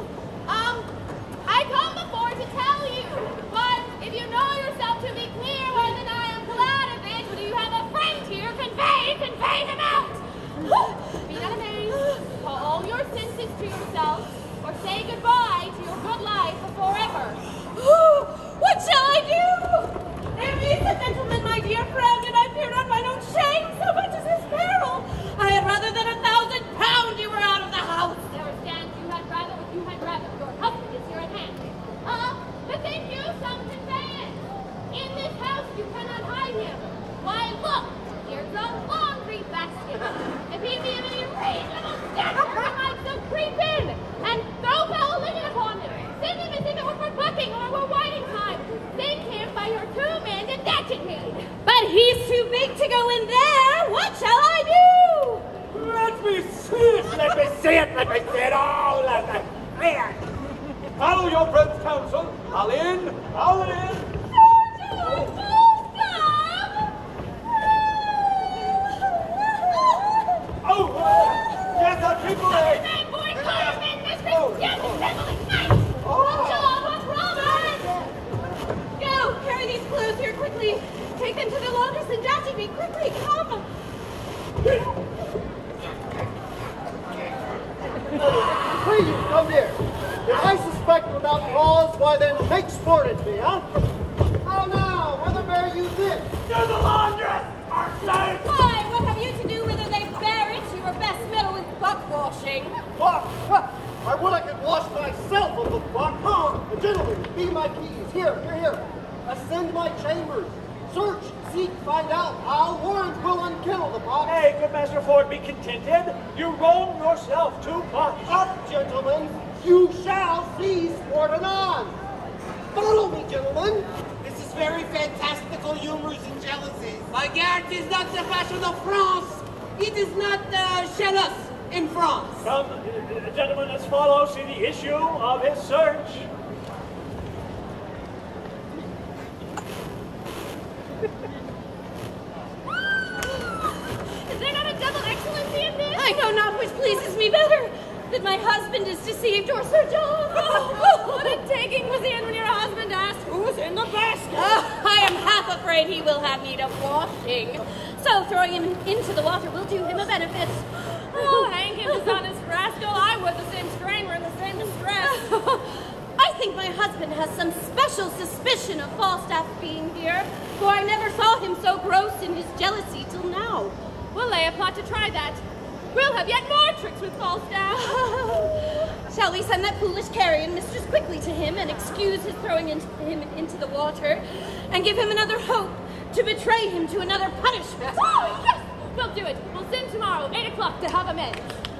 I come before to tell you, but if you know yourself to be clear, well, then I am glad of it. But do you have a friend here? Convey him out. Be not amazed. Call all your senses to yourself, or say goodbye to your good life forever. What shall I do? There is a gentleman, my dear friend, and I fear not mine own shame so much as his peril. I had rather than £1,000 you were out of the house. There stands you had rather. Your husband is here at hand. Bethink you some conveyance. In this house you cannot hide him. Why, look, here's a laundry basket. If he be of any reasonable stature, he might so creep in and throw foul linen upon him. Send him as if it were for bucking or were whiting time. Sink him by your 2 men and datchet me. But he's too big to go in there. What shall I do? Let me see it. Oh, let me see it. Oh, let me see it. Follow your friend's counsel. I'll in. I'll in. Oh, yes, our triple A. Go, carry these clothes here quickly. Take them to the laundress and Dashie me quickly. Come. Please, come here. If I suspect without cause, why then make sport at me, huh? How now? Whither bear you this? To the laundress! Our slave! Why, what have you to do whether they bear it? Your best metal is buck washing. Buck? I would I could wash myself of the buck. Gentlemen, be my keys. Here. Ascend my chambers. Search, seek, find out. I'll warrant will unkennel the buck. Hey, good Master Ford, be contented. You wrong yourself too much. Up, gentlemen. You shall see sport anon. Follow me, gentlemen. This is very fantastical humors and jealousies. My God, it is not the fashion of France. It is not jealous in France. Come, gentlemen, let's follow, see the issue of his search. Is there not a double excellency in this? I know not which pleases me better. That my husband is deceived or Sir John. What a taking was he in when your husband asked who's in the basket? I am half afraid he will have need of washing. So throwing him into the water will do him a benefit. Oh, hang him, dishonest rascal. I would the same strain were in the same distress. I think my husband has some special suspicion of Falstaff being here, for I never saw him so gross in his jealousy till now. We'll lay a plot to try that. We'll have yet more tricks with Falstaff. Shall we send that foolish carrion mistress quickly to him and excuse his throwing him into the water, and give him another hope to betray him to another punishment? Oh, yes! We'll do it. We'll send tomorrow, 8 o'clock, to have amends.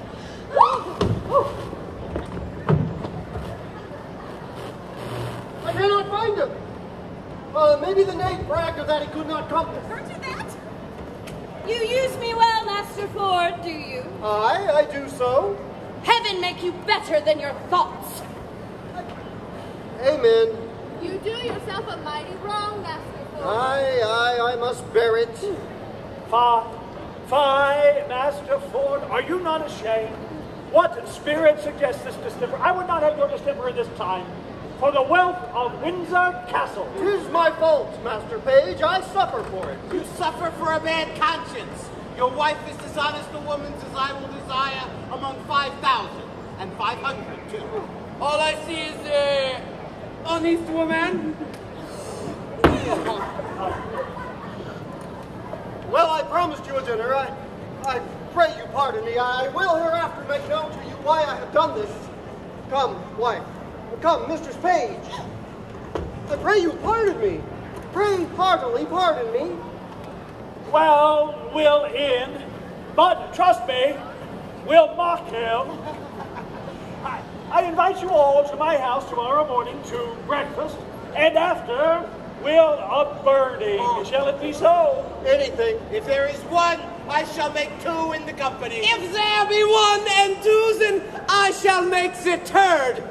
I cannot find him. Maybe the knave bragged of that he could not compass. Heard you that? You use me well, Master Ford, do you? I do so. Heaven make you better than your thoughts. Amen. You do yourself a mighty wrong, Master Ford. I must bear it. Fie, Master Ford, are you not ashamed? What spirit suggests this distemper? I would not have your distemper this time. For the wealth of Windsor Castle. 'Tis my fault, Master Page. I suffer for it. You suffer for a bad conscience. Your wife is dishonest a woman as I will desire among 5,000 and 500 too. All I see is a honest woman. Well, I promised you a dinner. I pray you pardon me. I will hereafter make known to you why I have done this. Come, wife. Come, Mistress Page. I pray you pardon me. Pray heartily pardon me. Well, we'll in, but trust me, we'll mock him. I invite you all to my house tomorrow morning to breakfast, and after, we'll a burning. Shall it be so? Anything. If there is one, I shall make two in the company. If there be one and twos, then I shall make the third.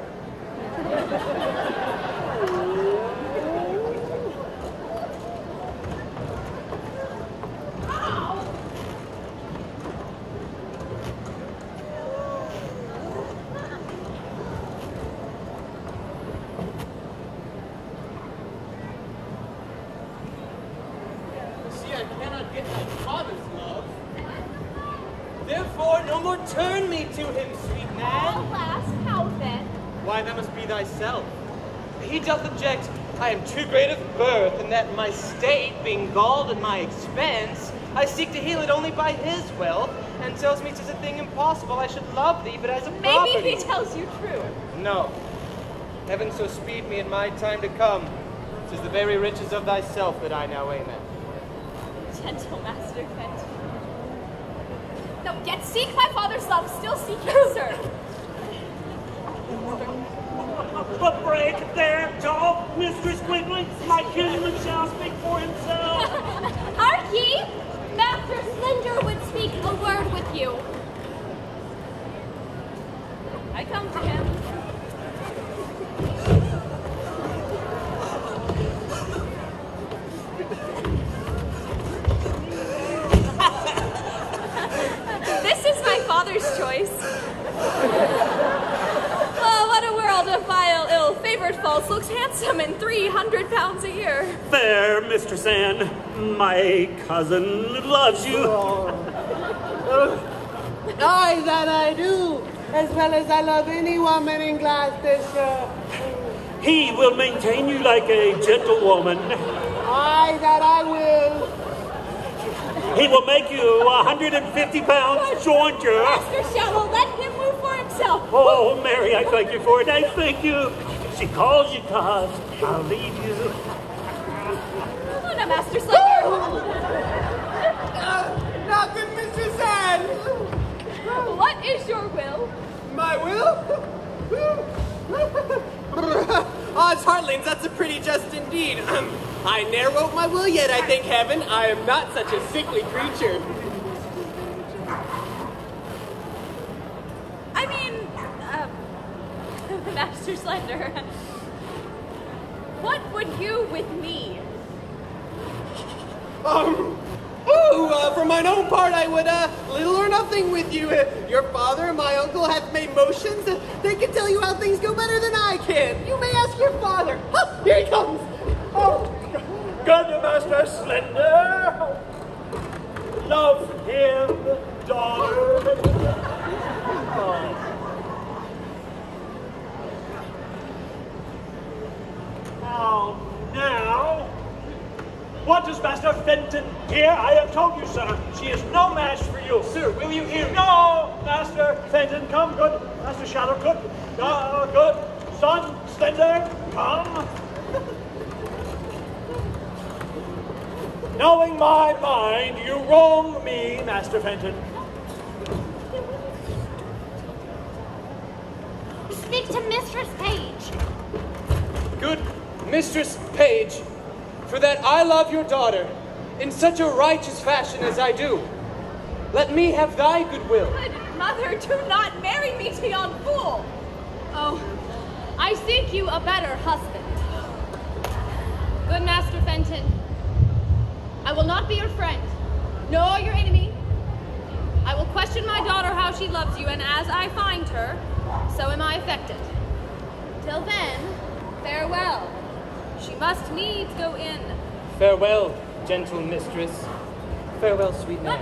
See, I cannot get my father's love. Therefore, no more turn me to him, sweet man. Alas, how then? Why, that must be thyself. He doth object, I am too great of birth, and that my state, being galled at my expense, I seek to heal it only by his wealth, and tells me 'tis a thing impossible I should love thee, but as a property. Maybe he tells you true. No. Heaven so speed me in my time to come. 'Tis the very riches of thyself that I now aim at. Gentle Master Kent. No, yet seek my father's love, still seek it, sir. But break there, talk, Mistress Quigley. My kinsman shall speak for himself. Hark ye! Master Slender would speak a word with you. I come to him. father's choice. Oh, what a world of vile, ill-favored false looks handsome and 300 pounds a year. Fair Mistress Anne, my cousin loves you. Aye, that I do, as well as I love any woman in Gloucestershire. He will maintain you like a gentlewoman. Aye, that I will. He will make you 150 pounds jointure. Master Shallow, let him move for himself. Oh, Mary, I thank you for it. I thank you. She calls you, cause I'll leave you. Oh, no, Master Slender. Nothing, Mrs. Anne. What is your will? My will? Odds heartlings, that's a pretty just indeed. I ne'er wrote my will yet, I thank heaven. I am not such a sickly creature. I mean, Master Slender, what would you with me? For mine own part, I would, little or nothing with you. Your father and my uncle hath made motions. They can tell you how things go better than I can. You may ask your father. Oh, here he comes. Oh, good Master Slender. Love him, daughter. Oh, now. What does Master Fenton hear? I have told you, sir, she is no match for you. Sir, will you hear me? No, Master Fenton, come, good. Master Shadow, good. Good. Son, Slender, come. Knowing my mind, you wrong me, Master Fenton. Speak to Mistress Page. Good Mistress Page, for that I love your daughter in such a righteous fashion as I do. Let me have thy goodwill. Good mother, do not marry me to yon fool. Oh, I seek you a better husband. Good Master Fenton, I will not be your friend, nor your enemy. I will question my daughter how she loves you, and as I find her, so am I affected. Till then, farewell. She must needs go in. Farewell, gentle mistress. Farewell, sweet man.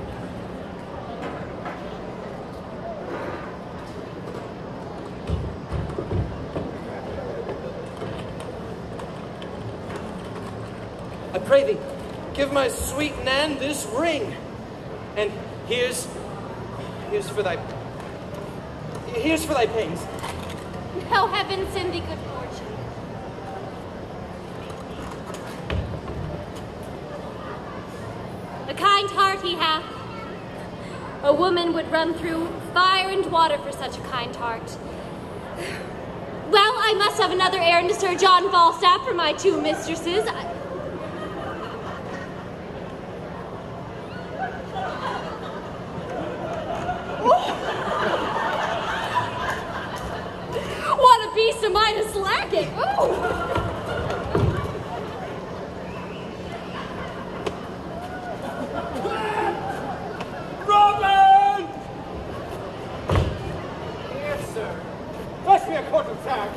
I pray thee, give my sweet Nan this ring. And here's for thy pains. Now heaven send thee good fortune. A kind heart he hath. A woman would run through fire and water for such a kind heart. Well, I must have another errand to Sir John Falstaff for my two mistresses. What a beast of mine is lacking. Ooh. Robin! Yes, sir. Fetch me a quart of sack.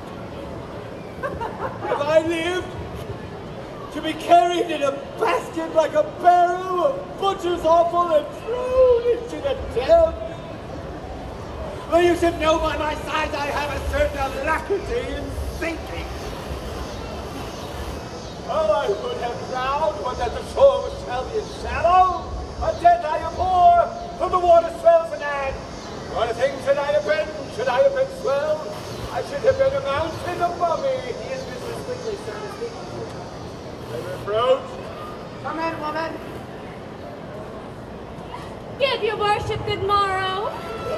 Have I lived to be carried in a basket like a barrel of butcher's offal and thrown into the Thames? Well, you should know by my size I have a certain alacrity in sinking. Oh, I would have drowned but that the shore was shelby and shallow. A death I abhor, from the water swells and ag. What a thing should I have been? Should I have been swell? I should have been a mountain above me. He is Mrs. Quigley, sir, to speak to you. I reproach. Come in, woman. Give your worship good morrow.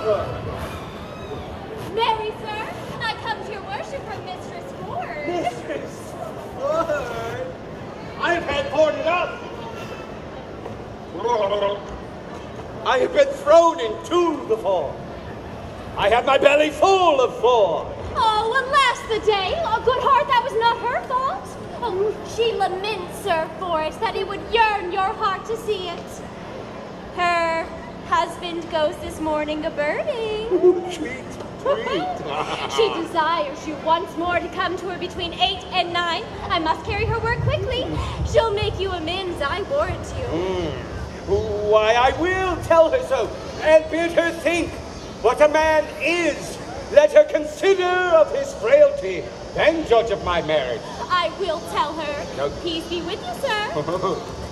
Mary, sir, I come to your worship from Mistress Ford. Mistress Ford? I've had boarded up. I have been thrown into the fog. I have my belly full of fog. Oh, alas the day. Oh, good heart, that was not her fault. Oh, she laments, sir, for it, that it would yearn your heart to see it. Her husband husband goes this morning a-birding. Sweet. She desires you once more to come to her between 8 and 9. I must carry her word quickly. She'll make you amends, I warrant you. Why, I will tell her so, and bid her think what a man is. Let her consider of his frailty, then judge of my marriage. I will tell her. No. Peace be with you, sir.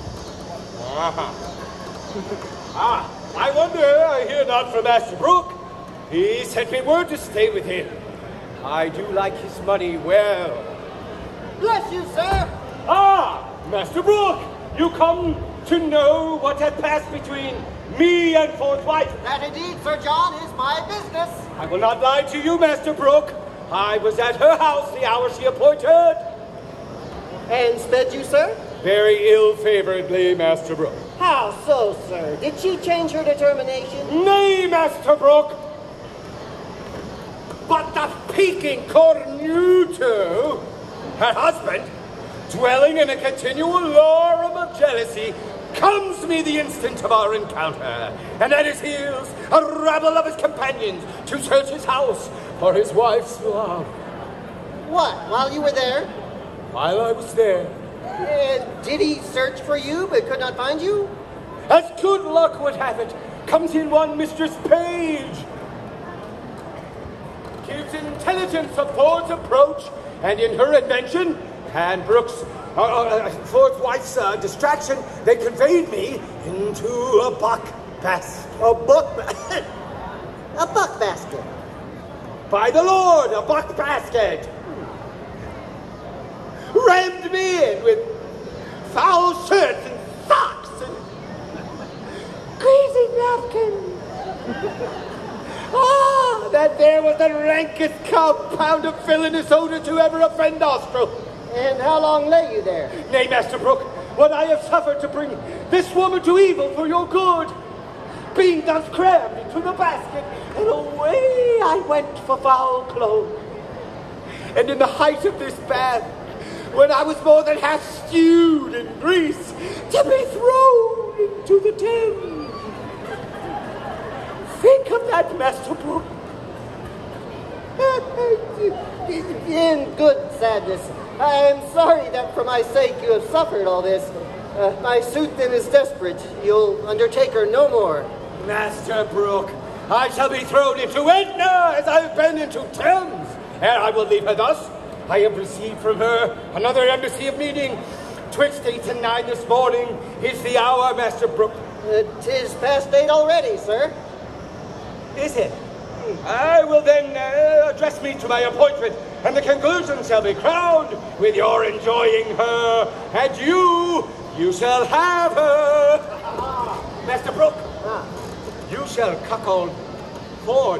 I wonder I hear not from Master Brooke. He sent me word to stay with him. I do like his money well. Bless you, sir. Master Brooke, you come to know what had passed between me and Forthright. That indeed, Sir John, is my business. I will not lie to you, Master Brooke. I was at her house the hour she appointed. And sped you, sir? Very ill-favoredly, Master Brooke. How so, sir? Did she change her determination? Nay, Master Brooke. But the peaking cornuto, her husband, dwelling in a continual lorem of jealousy, comes to me the instant of our encounter, and at his heels a rabble of his companions to search his house for his wife's love. What, while you were there? While I was there. Did he search for you but could not find you? As good luck would have it, comes in one Mistress Page. Gives intelligence of Ford's approach, and in her invention, and Brooks' Ford's wife's distraction, they conveyed me into a buck basket. A buck basket. By the Lord, a buck basket. Rammed me in with foul shirts and socks and greasy napkins. That there was the rankest compound of villainous odor to ever offend nostril. And how long lay you there? Nay, Master Brooke, what I have suffered to bring this woman to evil for your good, being thus crammed into the basket, and away I went for foul clothes. And in the height of this bath, when I was more than half stewed in grease, to be thrown into the Thames. Think of that, Master Brooke. In good sadness, I am sorry that for my sake you have suffered all this. My suit then is desperate. You'll undertake her no more. Master Brooke, I shall be thrown into Etna as I've been into Thames, and I will leave her thus. I have received from her another embassy of meeting. 'Twixt 8 and 9 this morning is the hour, Master Brooke. 'Tis past 8 already, sir. Is it? I will then address me to my appointment, and the conclusion shall be crowned with your enjoying her, and you shall have her. Master Brooke, you shall cuckold Ford.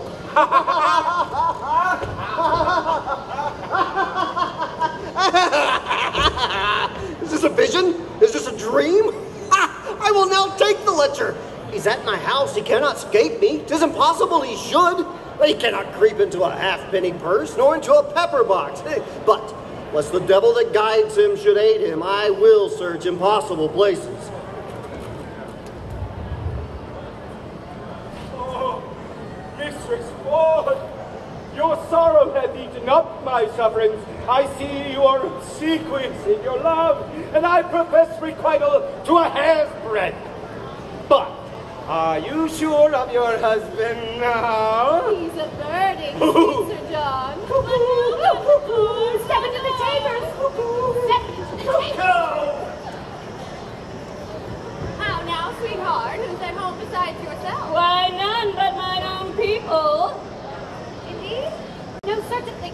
Is this a vision? Is this a dream? I will now take the lecture. He's at my house. He cannot escape me. 'Tis impossible he should. He cannot creep into a halfpenny purse, nor into a pepper box. But, lest the devil that guides him should aid him, I will search impossible places. Oh, Mistress Ford, your sorrow hath eaten up my sufferings. I see you are obsequious in your love, and I profess requital to a hair's breadth. But are you sure of your husband now? He's a birding, Sir John. Step into the chambers. Step into the chambers. How now, sweetheart? Who's at home besides yourself? Why, none but mine own people. Indeed? No, certainly.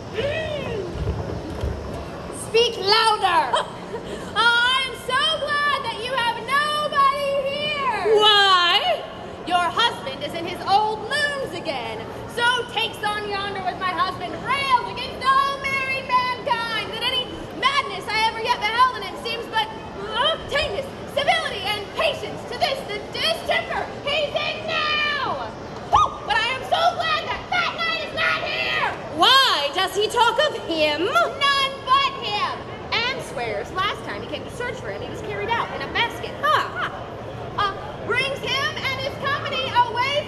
Speak louder. I'm so glad that you have nobody here. Why? Your husband is in his old moons again. So takes on yonder with my husband, rails against all married mankind, that any madness I ever yet beheld in it seems but tameness, civility, and patience to this, the distemper he's in now. But I am so glad that Fat Knight is not here. Why does he talk of him? None but him. And swears last time he came to search for him, he was carried out in a basket. Brings him and his company away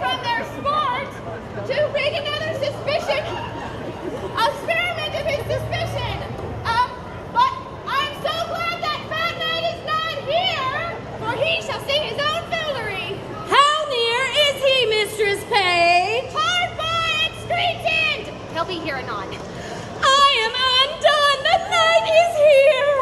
be here anon. I am undone. The night is here.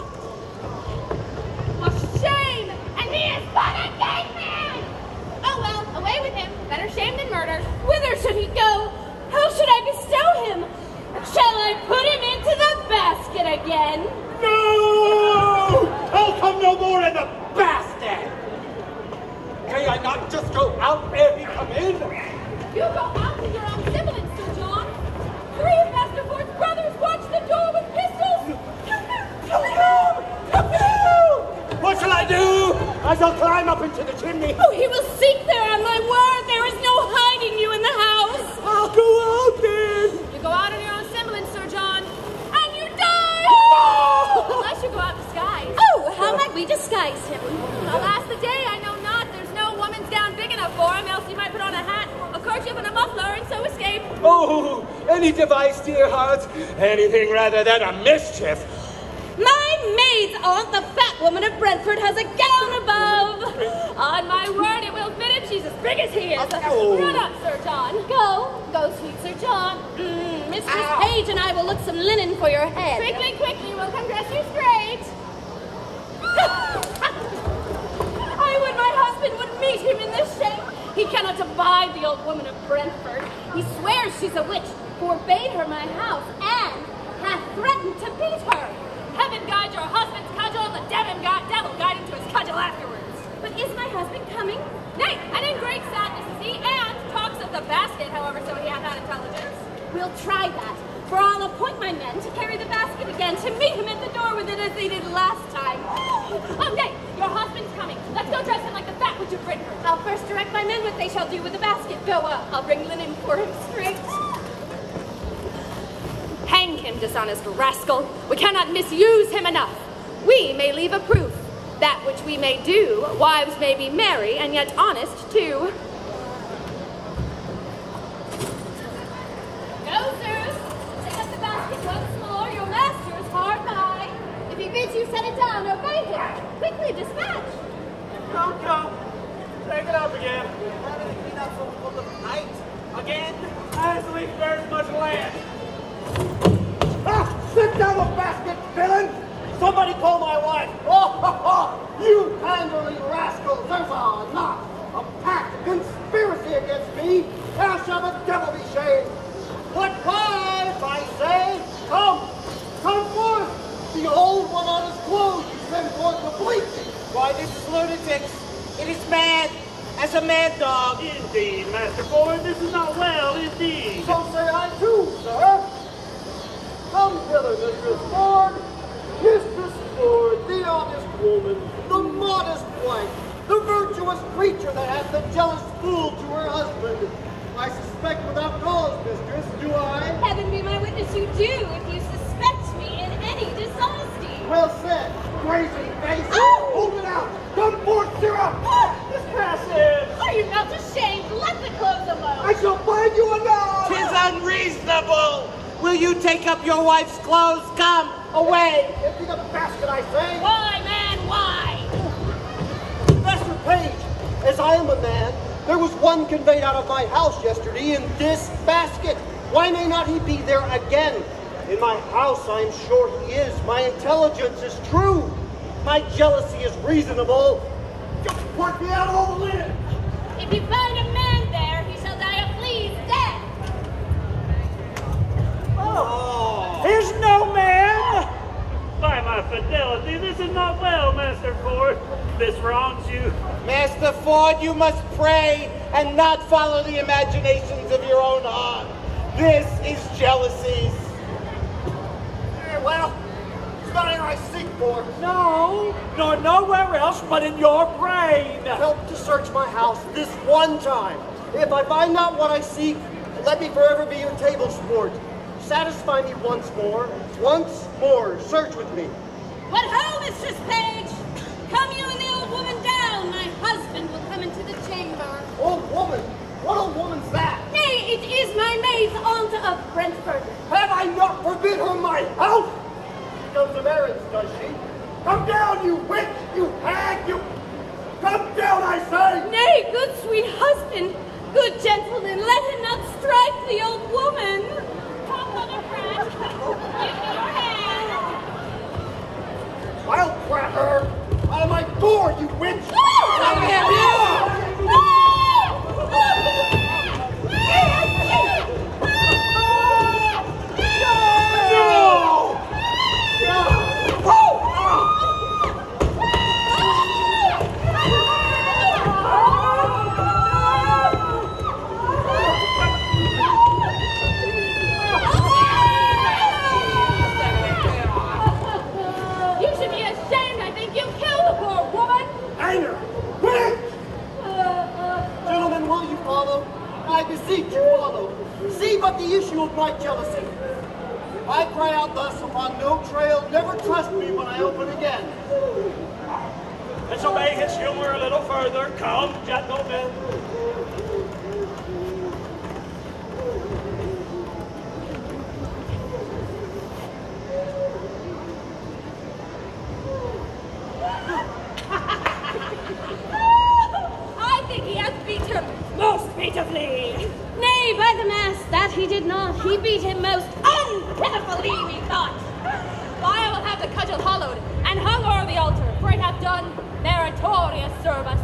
For shame, and he is but a gay man. Oh well, away with him. Better shame than murder. Whither should he go? How should I bestow him? Shall I put him into the basket again? No! I'll come no more in the basket! May I not just go out ere he come in? You go out with your own sibilance, Sir John. 3 of Master Ford's brothers watch the door with pistols. What shall I do? I shall climb up into the chimney. Oh, he will seek there on my word. There is no hiding you in the house. I'll go out then. You go out in your own semblance, Sir John, and you die. No! Unless you go out disguised. Oh, how might we disguise him? Alas, the day I know not. There's no woman's gown big enough for him, else you might put on a hat, a kerchief, and a muffler, and so escape. Oh, any device, dear heart. Anything rather than a mischief. My maid's aunt, the fat woman of Brentford, has a gown above. On my word, it will fit him. She's as big as he is. Oh. Run up, Sir John. Go, sweet Sir John. Mistress Page and I will look some linen for your head. Quickly, we'll come dress you straight. I would my husband would meet him in this shame. He cannot abide the old woman of Brentford. He swears she's a witch, forbade her my house, and hath threatened to beat her. Heaven guide your husband's cudgel, and the devil guide him to his cudgel afterwards. But is my husband coming? Nay, and in great sadness is he, and talks of the basket, however, so he hath had intelligence. We'll try that, for I'll appoint my men to carry the basket again, to meet him at the door with it as they did last time. Oh, nay, your husband's coming. Let's go dress him like the fat witch of Brentford. I'll first direct my men what they shall do with the basket. Go up, I'll bring linen for him straight. Hang him, dishonest rascal. We cannot misuse him enough. We may leave a proof. That which we may do, wives may be merry and yet honest too. Go, sirs. Take up the basket once more. Your master is hard by. If he bids you set it down, obey him. Quickly dispatch. Go. Take it up again. Haven't it been up so full of night? Again? As we bears much land. Sit down the basket, villain! Somebody call my wife! You handling rascals, there's a knot, a pact, a conspiracy against me. How shall the devil be shamed? What wife, I say? Come forth! The old one on his clothes you send forth to bleach. Why, this is lunatics. It is mad as a mad dog. Indeed, Master Ford, this is not well, indeed. So say I too, sir. Come hither, Mistress Ford. Mistress Ford, the honest woman, the modest wife, the virtuous creature that hath the jealous fool to her husband. I suspect without cause, mistress, do I? Heaven be my witness, you do, if you suspect me in any dishonesty. Well said, crazy face. Oh! Hold it out. Come forth, sirrah. This passage. Are you not ashamed? Let the clothes alone. I shall find you alone. 'Tis unreasonable. Will you take up your wife's clothes? Come, away. Empty the basket, I say. Why, man, why? Master Page, as I am a man, there was one conveyed out of my house yesterday in this basket. Why may not he be there again? In my house, I am sure he is. My intelligence is true. My jealousy is reasonable. Just put me out of all the linen. If you find a man there, he shall die a flea's death. Here's no man! By my fidelity, this is not well, Master Ford. This wrongs you. Master Ford, you must pray and not follow the imaginations of your own heart. This is jealousy. Well, it's not here I seek for. No, nor nowhere else but in your brain. Help to search my house this one time. If I find not what I seek, let me forever be your table sport. Satisfy me once more. Once more, search with me. What ho, Mistress Page! Come you and the old woman down. My husband will come into the chamber. Old woman? What old woman's that? Nay, it is my maid's aunt of Brentford. Have I not forbid her my house? She goes of errands, does she? Come down, you witch, you hag, you... Come down, I say! Nay, good sweet husband, good gentleman, let him not strike the old woman. beseech you, follow. See but the issue of my jealousy. If I cry out thus upon no trail, never trust me when I open again. Let's obey his humor a little further. Come, gentlemen. I think he has beat him most pitifully. Nay, by the mass, that he did not. He beat him most unpitifully, methought. Why, I will have the cudgel hollowed and hung o'er the altar, for I have done meritorious service.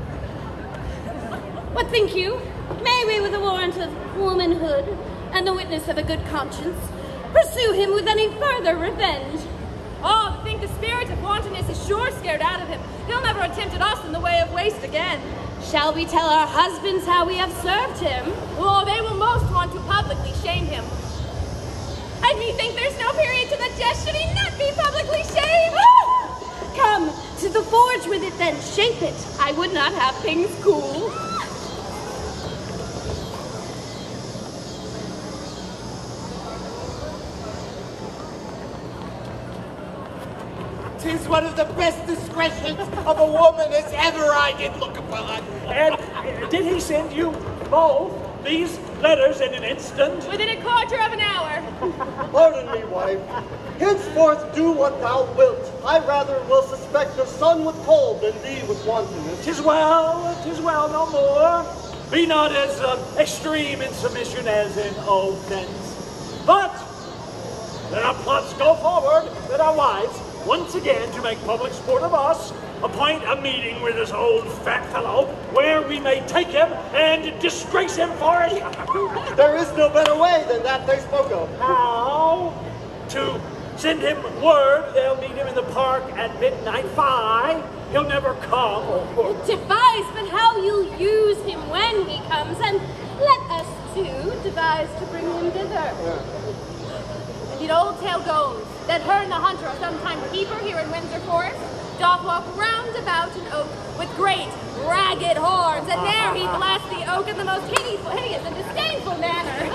What think you? May we, with the warrant of womanhood and the witness of a good conscience, pursue him with any further revenge? Oh, I think the spirit of wantonness is sure scared out of him. He'll never attempt at us in the way of waste again. Shall we tell our husbands how we have served him? Oh, they will most want to publicly shame him. And methinks there's no period to the jest should he not be publicly shamed. Come, to the forge with it then, shape it. I would not have things cool. 'Tis one of the best discretions of a woman as ever I did look upon. And did he send you both these letters in an instant? Within a quarter of an hour. Pardon me, wife. Henceforth do what thou wilt. I rather will suspect your son with cold than thee with wantonness. 'Tis well, no more. Be not as extreme in submission as in offense. But let our plots go forward, that our wives, once again to make public sport of us, appoint a meeting with this old fat fellow where we may take him and disgrace him for it. There is no better way than that they spoke of. How? To send him word they'll meet him in the park at midnight. Fie, he'll never come. Devise, but how you'll use him when he comes, and let us too devise to bring him thither. And the old tale goes that her and the hunter are sometime keeper here in Windsor Forest, doth walk round about an oak with great ragged horns, and there he blasts the oak in the most hideous and disdainful manner.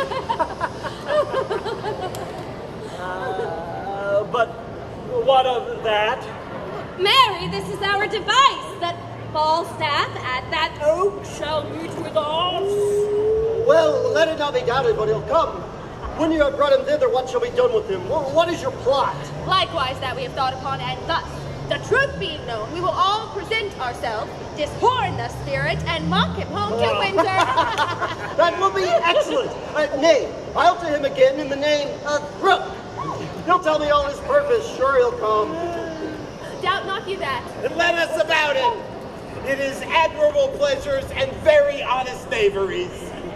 But what of that? Mary, this is our device, that Falstaff at that oak shall meet with us. Well, let it not be doubted, but he'll come. When you have brought him thither, what shall be done with him? What is your plot? Likewise that we have thought upon, and thus, the truth being known, we will all present ourselves, dishorn the spirit, and mock him home to Windsor. That will be excellent. Nay, I'll to him again in the name of Brooke. He'll tell me all his purpose. Sure he'll come. Doubt not you that. And let us about him. It is admirable pleasures and very honest knaveries.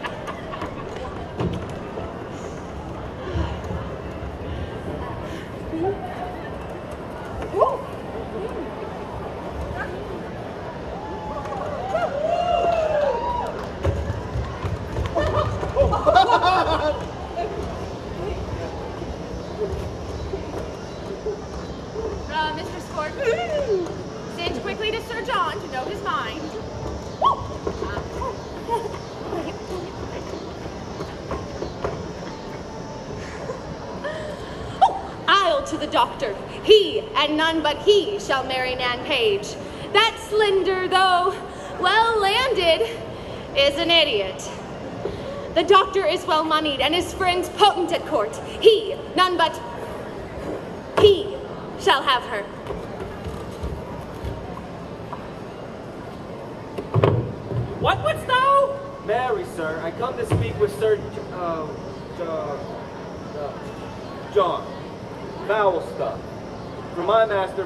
Mistress Gordon, send quickly to Sir John to know his mind. I'll to the doctor. He, and none but he, shall marry Nan Page. That slender, though well-landed, is an idiot. The doctor is well-moneyed, and his friends potent at court. He, none but he, shall have her. What wouldst thou? Mary, sir, I come to speak with Sir John. Foul stuff. For my master,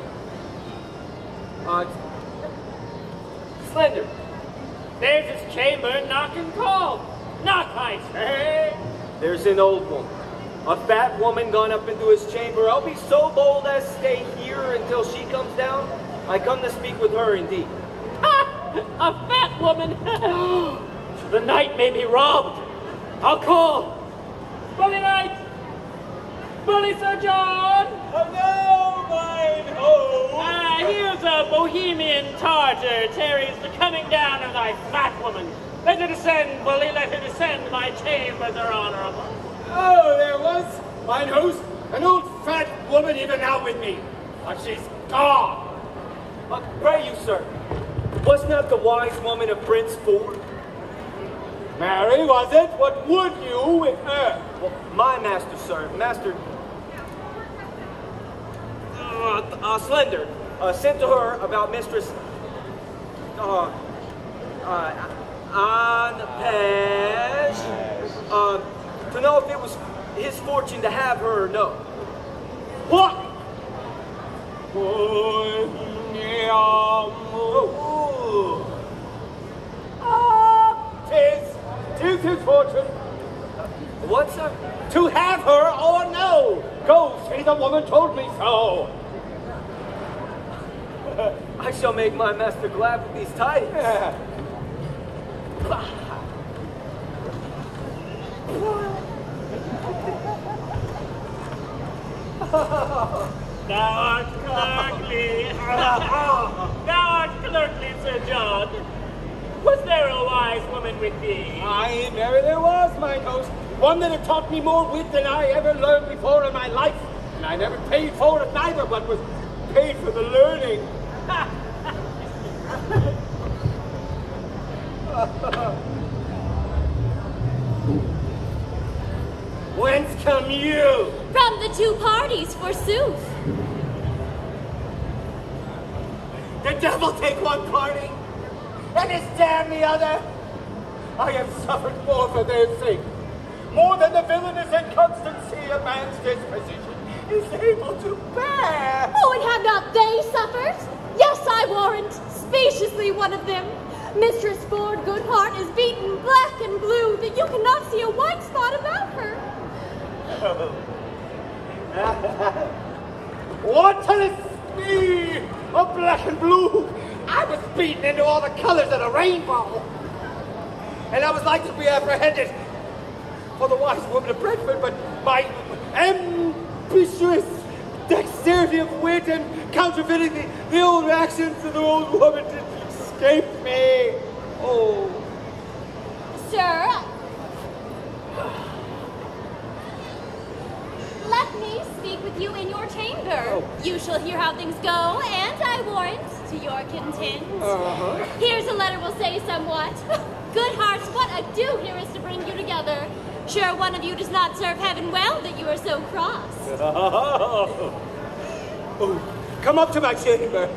Slender. There's his chamber, knock and call. Knock, I say. There's an old woman. A fat woman gone up into his chamber. I'll be so bold as stay here until she comes down. I come to speak with her indeed. A fat woman. The knight may be robbed. I'll call. Bully Knight. Bully Sir John. Hello, mine home. Here's a Bohemian Tartar tarries the coming down of thy fat woman. Let her descend, bully, let her descend. My chambers are honorable. Oh, there was, mine host, an old fat woman even now with me. But she's gone. Pray you, sir, was not the wise woman of Prince Ford? Mary, was it? What would you with her? Well, my master, sir, Master Slender, sent to her about Mistress Anne Page, to know if it was his fortune to have her or no. What? Tis his fortune. What, sir? To have her or no. Go see the woman told me so. I shall make my master glad with these tidings. Thou art clerkly. Thou art clerkly, Sir John. Was there a wise woman with thee? Aye, Mary, there was, mine host. One that had taught me more wit than I ever learned before in my life. And I never paid for it neither, but was paid for the learning. Whence come you? From the two parties, forsooth. The devil take one party, and his damn the other. I have suffered more for their sake, more than the villainous inconstancy of man's disposition is able to bear. Oh, and have not they suffered? Yes, I warrant, spaciously one of them. Mistress Ford Goodhart is beaten black and blue, that you cannot see a white spot about her. What telleth me of black and blue? I was beaten into all the colors of the rainbow. And I was like to be apprehended for the wise woman of Brentford, but my ambitious dexterity of wit and counterfeiting the old accents of the old woman did escape me. Oh. Sir, let me speak with you in your chamber. Oh. You shall hear how things go, and I warrant, to your content. Here's a letter will say somewhat. Good hearts, what ado here is to bring you together. Sure, one of you does not serve heaven well that you are so cross. Oh, come up to my chamber.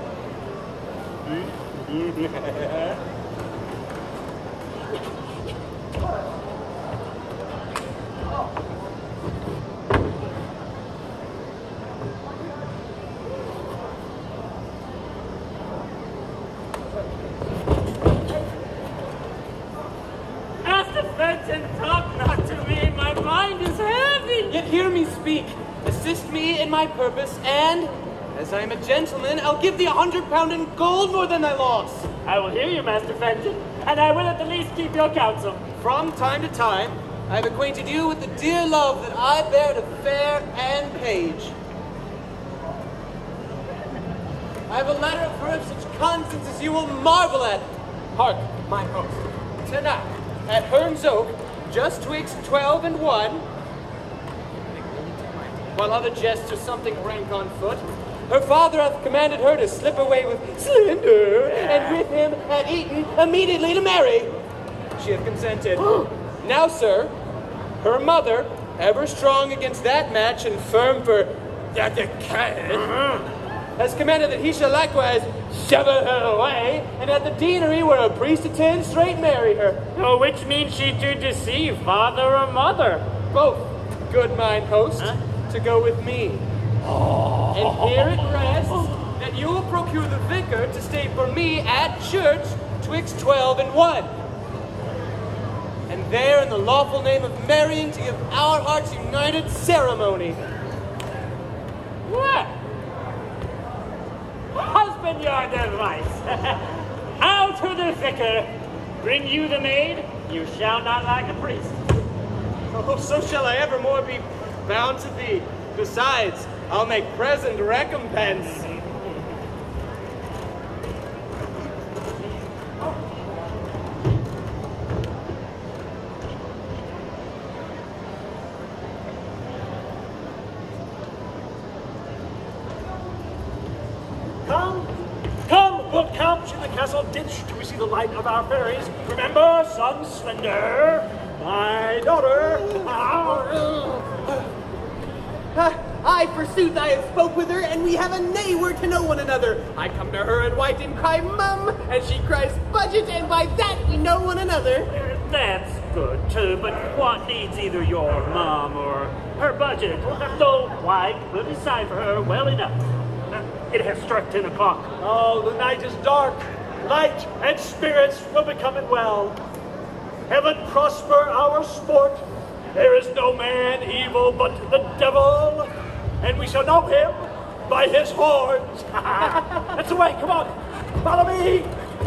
Master Fenton, talk not to me. My mind is heavy. Yet hear me speak. Assist me in my purpose, and, as I am a gentleman, I'll give thee 100 pound in gold more than thy loss. I will hear you, Master Fenton, and I will at the least keep your counsel. From time to time, I have acquainted you with the dear love that I bear to fair Anne Page. I have a letter of her of such constance as you will marvel at. Hark, mine host. Tonight, at Herm's Oak, just twixt 12 and 1, while other jests or something rank on foot, her father hath commanded her to slip away with Slender, and with him at Eton immediately to marry. She hath consented. Now, sir, her mother, ever strong against that match and firm for that the can, has commanded that he shall likewise shovel her away, and at the deanery where a priest attends, straight marry her. Oh, which means she to deceive father or mother? Both, good mine host, to go with me. And here it rests that you will procure the vicar to stay for me at church twixt 12 and 1. And there, in the lawful name of marrying, to give our hearts united ceremony. What? Husband your device. How to the vicar? Bring you the maid? You shall not lack a priest. Oh, so shall I evermore be bound to thee. Besides, I'll make present recompense. ditch till we see the light of our fairies. Remember, son Slender, my daughter. Aye, forsooth, I have spoke with her, and we have a nay word to know one another. I come to her in white and cry, Mum, and she cries, Budget, and by that we know one another. That's good, too, but what needs either your mom or her budget? Though white will decide for her well enough. It has struck 10 o'clock. Oh, the night is dark. Light and spirits will be coming well. Heaven prosper our sport. There is no man evil but the devil, and we shall know him by his horns. That's the way, come on, follow me.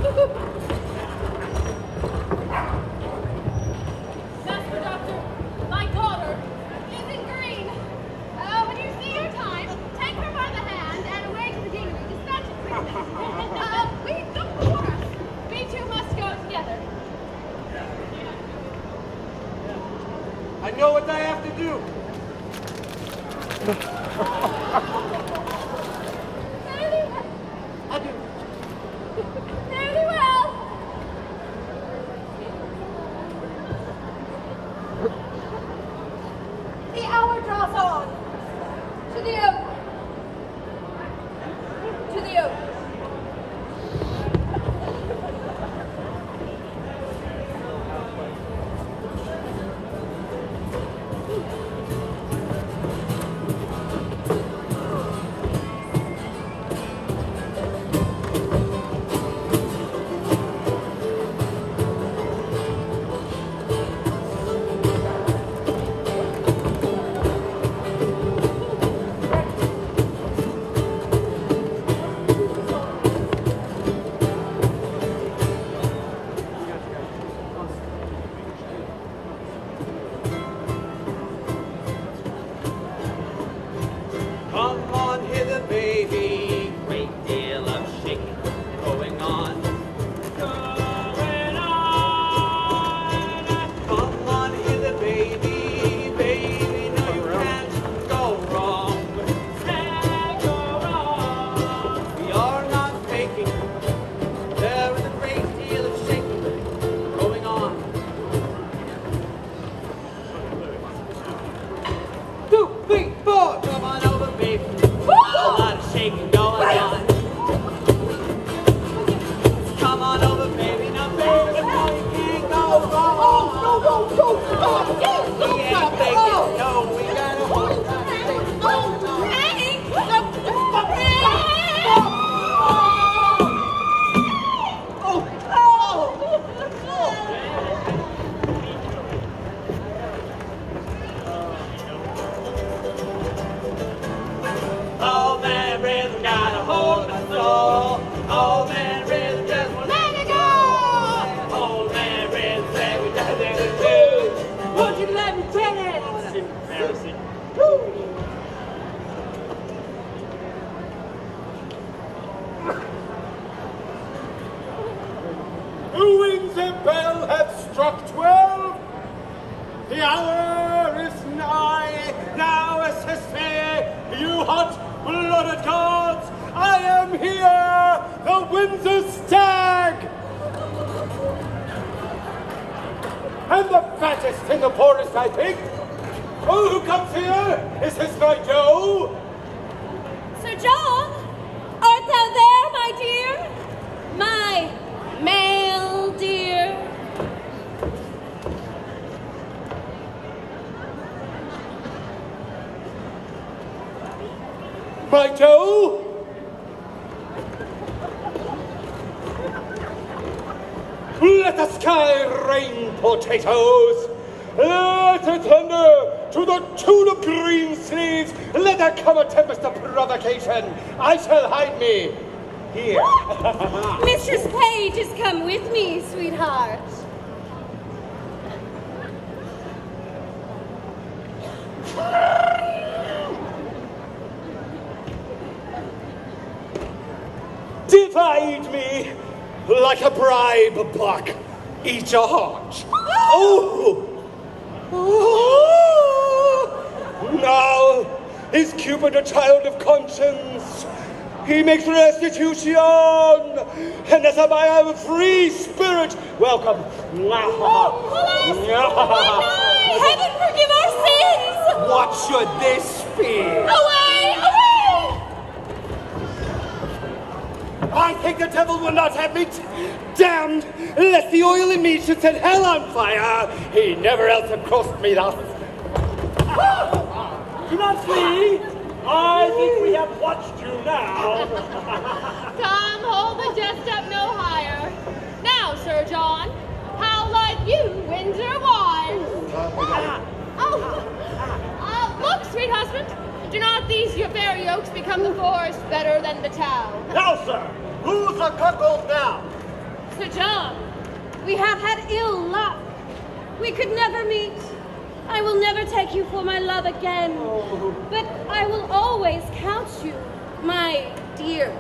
Master Doctor, my daughter is in green. When you see your time, take her by the hand and away to the deanery. Dispatch it quickly. We don't before us. We two must go together. I know what I have to do. Fairly well. The hour draws on. To the oak. To the oak. Let the sky rain potatoes. Let it thunder to the tune of green sleeves. Let there come a tempest of provocation. I shall hide me here. Mistress Page has come with me, sweetheart. Divide me like a bribe buck. Eat your heart. Oh! Oh! Now is Cupid a child of conscience? he makes restitution, and as I am a free spirit, welcome. Heaven forgive our sins! What should this be? Away! Away! I think the devil will not have me damned, lest the oil in me should set hell on fire. He never else had crossed me thus. Do not flee. I think we have watched you now. Come, hold the jest up no higher. Now, Sir John, how like you Windsor wine? Look, sweet husband, do not these your very oaks become the forest better than the town? Now, sir, who's a cuckold now? Sir John, we have had ill luck. We could never meet. I will never take you for my love again. But I will always count you my dear.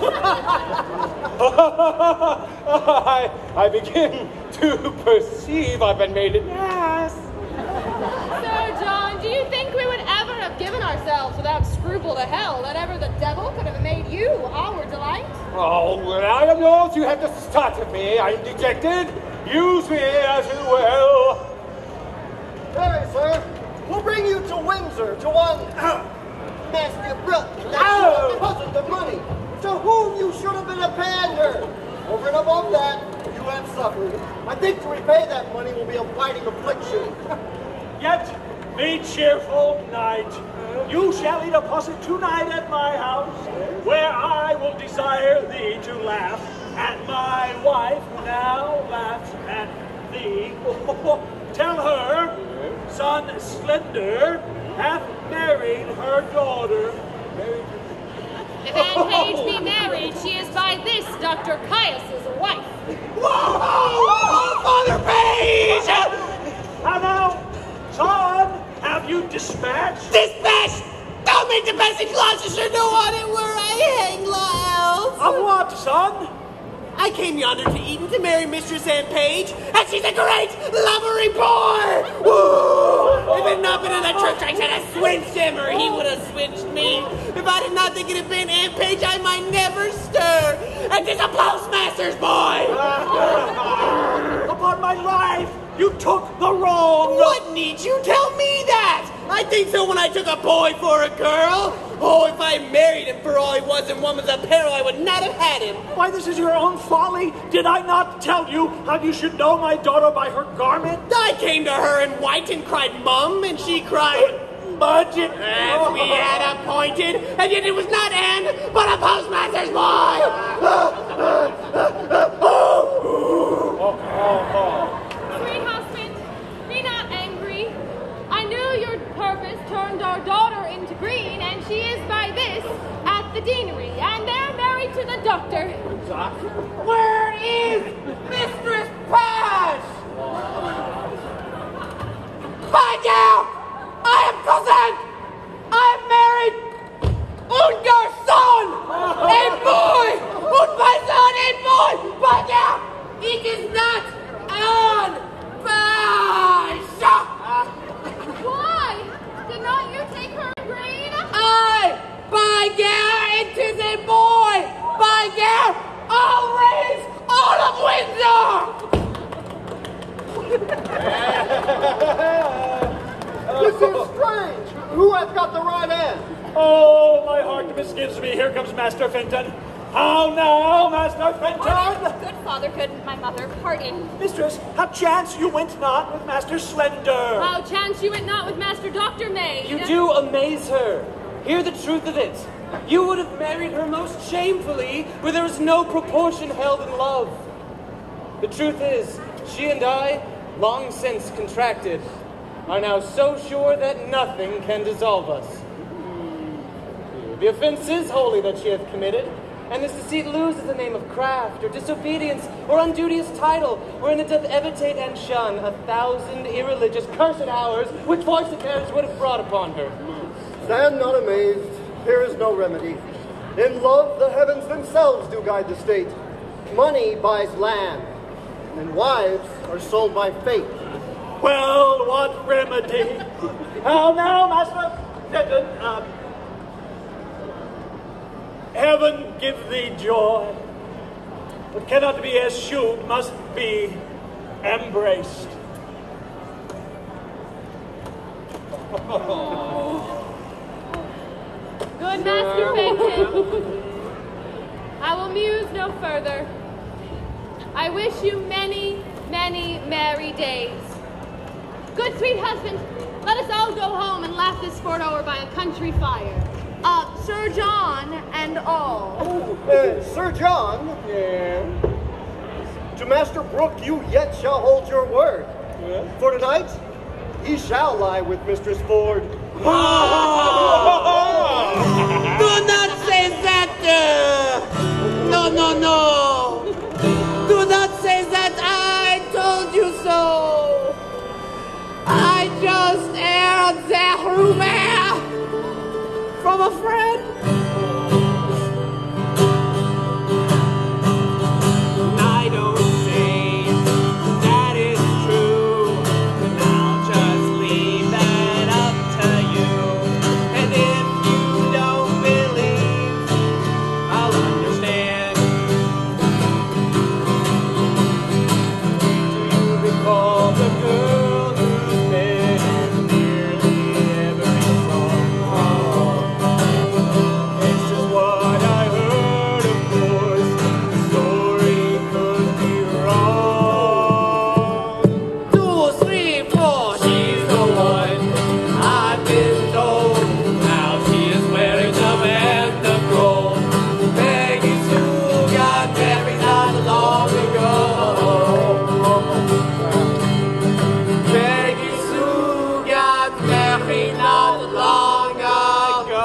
I begin to perceive I've been made an ass. Sir John, do you think we would ever have given ourselves without scruple to hell that ever the devil could have made you our delight? Oh, well, I am yours. You have to start with me. I am dejected. Use me as you will. Very, sir. We'll bring you to Windsor, to one Master Brooke, that deposit the money, to whom you should have been a pander. Over and above that, you have suffered. I think to repay that money will be a biting affliction. Yet, be cheerful, knight. You shall eat a posset tonight at my house, where I will desire thee to laugh, and my wife now laughs at thee. Tell her, son Slender hath married her daughter. If Anne Page be married, she is by this Dr. Caius's wife. Whoa! Father Page! How now, son, have you dispatched? Dispatch! Don't make the basic Gloucestershire know on it where I hang, Lyles. Of what, son? I came yonder to Eton to marry Mistress Anne Page, and she's a great lovery boy! Woo! If it had not been in the church, I should have switched him, or he would have switched me. If I did not think it had been Anne Page, I might never stir. And 'tis a postmaster's boy! Upon my life, you took the wrong. What need you tell me that? I think so when I took a boy for a girl. Oh, if I married him for all he was in woman's apparel, I would not have had him. Why, this is your own folly. Did I not tell you how you should know my daughter by her garment? I came to her in white and cried, Mum, and she cried, Budget, as we had appointed, and yet it was not Anne, but a postmaster's boy! Sweet husband, be not angry. I knew your purpose turned our daughter into green, and she is by this at the deanery, and they're married to the doctor. Doctor? Where is Mistress Page? By now, I am cousin! I am married! Und your son! A boy! Und my son, a boy! By now, it is not on Page! Why? Did not you take her in green? By now, it is a boy! By now, I'll raise all of Windsor! This is strange. Who hath got the right end? Oh, my heart misgives me. Here comes Master Fenton. How now, Master Fenton? Good father, good my mother, pardon. Mistress, how chance you went not with Master Slender? How chance you went not with Master Dr. May? You do amaze her. Hear the truth of it. You would have married her most shamefully, where there is no proportion held in love. The truth is, she and I, long since contracted, are now so sure that nothing can dissolve us. The offense is wholly that she hath committed, and this deceit loses the name of craft, or disobedience, or unduteous title, wherein it doth evitate and shun 1,000 irreligious cursed hours, which voice of marriage would have brought upon her. Stand not amazed. There is no remedy. In love, the heavens themselves do guide the state. Money buys land, and wives are sold by fate. Well, what remedy? How now, Master Fenton? Heaven give thee joy. What cannot be eschewed must be embraced. Good Master Fenton, I will muse no further. I wish you many, many merry days. Good sweet husband, let us all go home and laugh this sport over by a country fire. Sir John and all. Sir John? To Master Brooke you yet shall hold your word. For tonight, he shall lie with Mistress Ford. Do not say that! No, no, no! Do not say that I told you so! I just heard that rumor from a friend. I don't say that is true, and I'll just leave that up to you. And if you don't believe, I'll understand. Do you recall the girl who's been in nearly every song? It's just what I heard, of course. The story could be wrong. 2, 3, 4, she's the one I've been told. Now she is wearing the band of gold. Peggy Sue got married not long ago. Peggy Sue got married not long ago.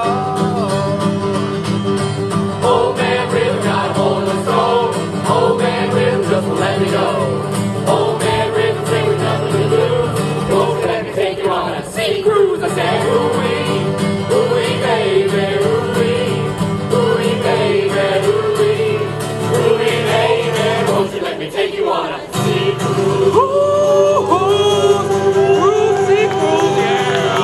Old man Rib got a hold of the soul. Old man Rib just won't let me go. Old man Rib will say with nothing to lose. Won't let me take you on a sea cruise. I said, ooh-wee, ooh-wee, baby, ooh-wee, ooh-wee, baby, ooh-wee, ooh-wee, baby. Won't you let me take you on a sea cruise? Ooh, sea cruise, yeah.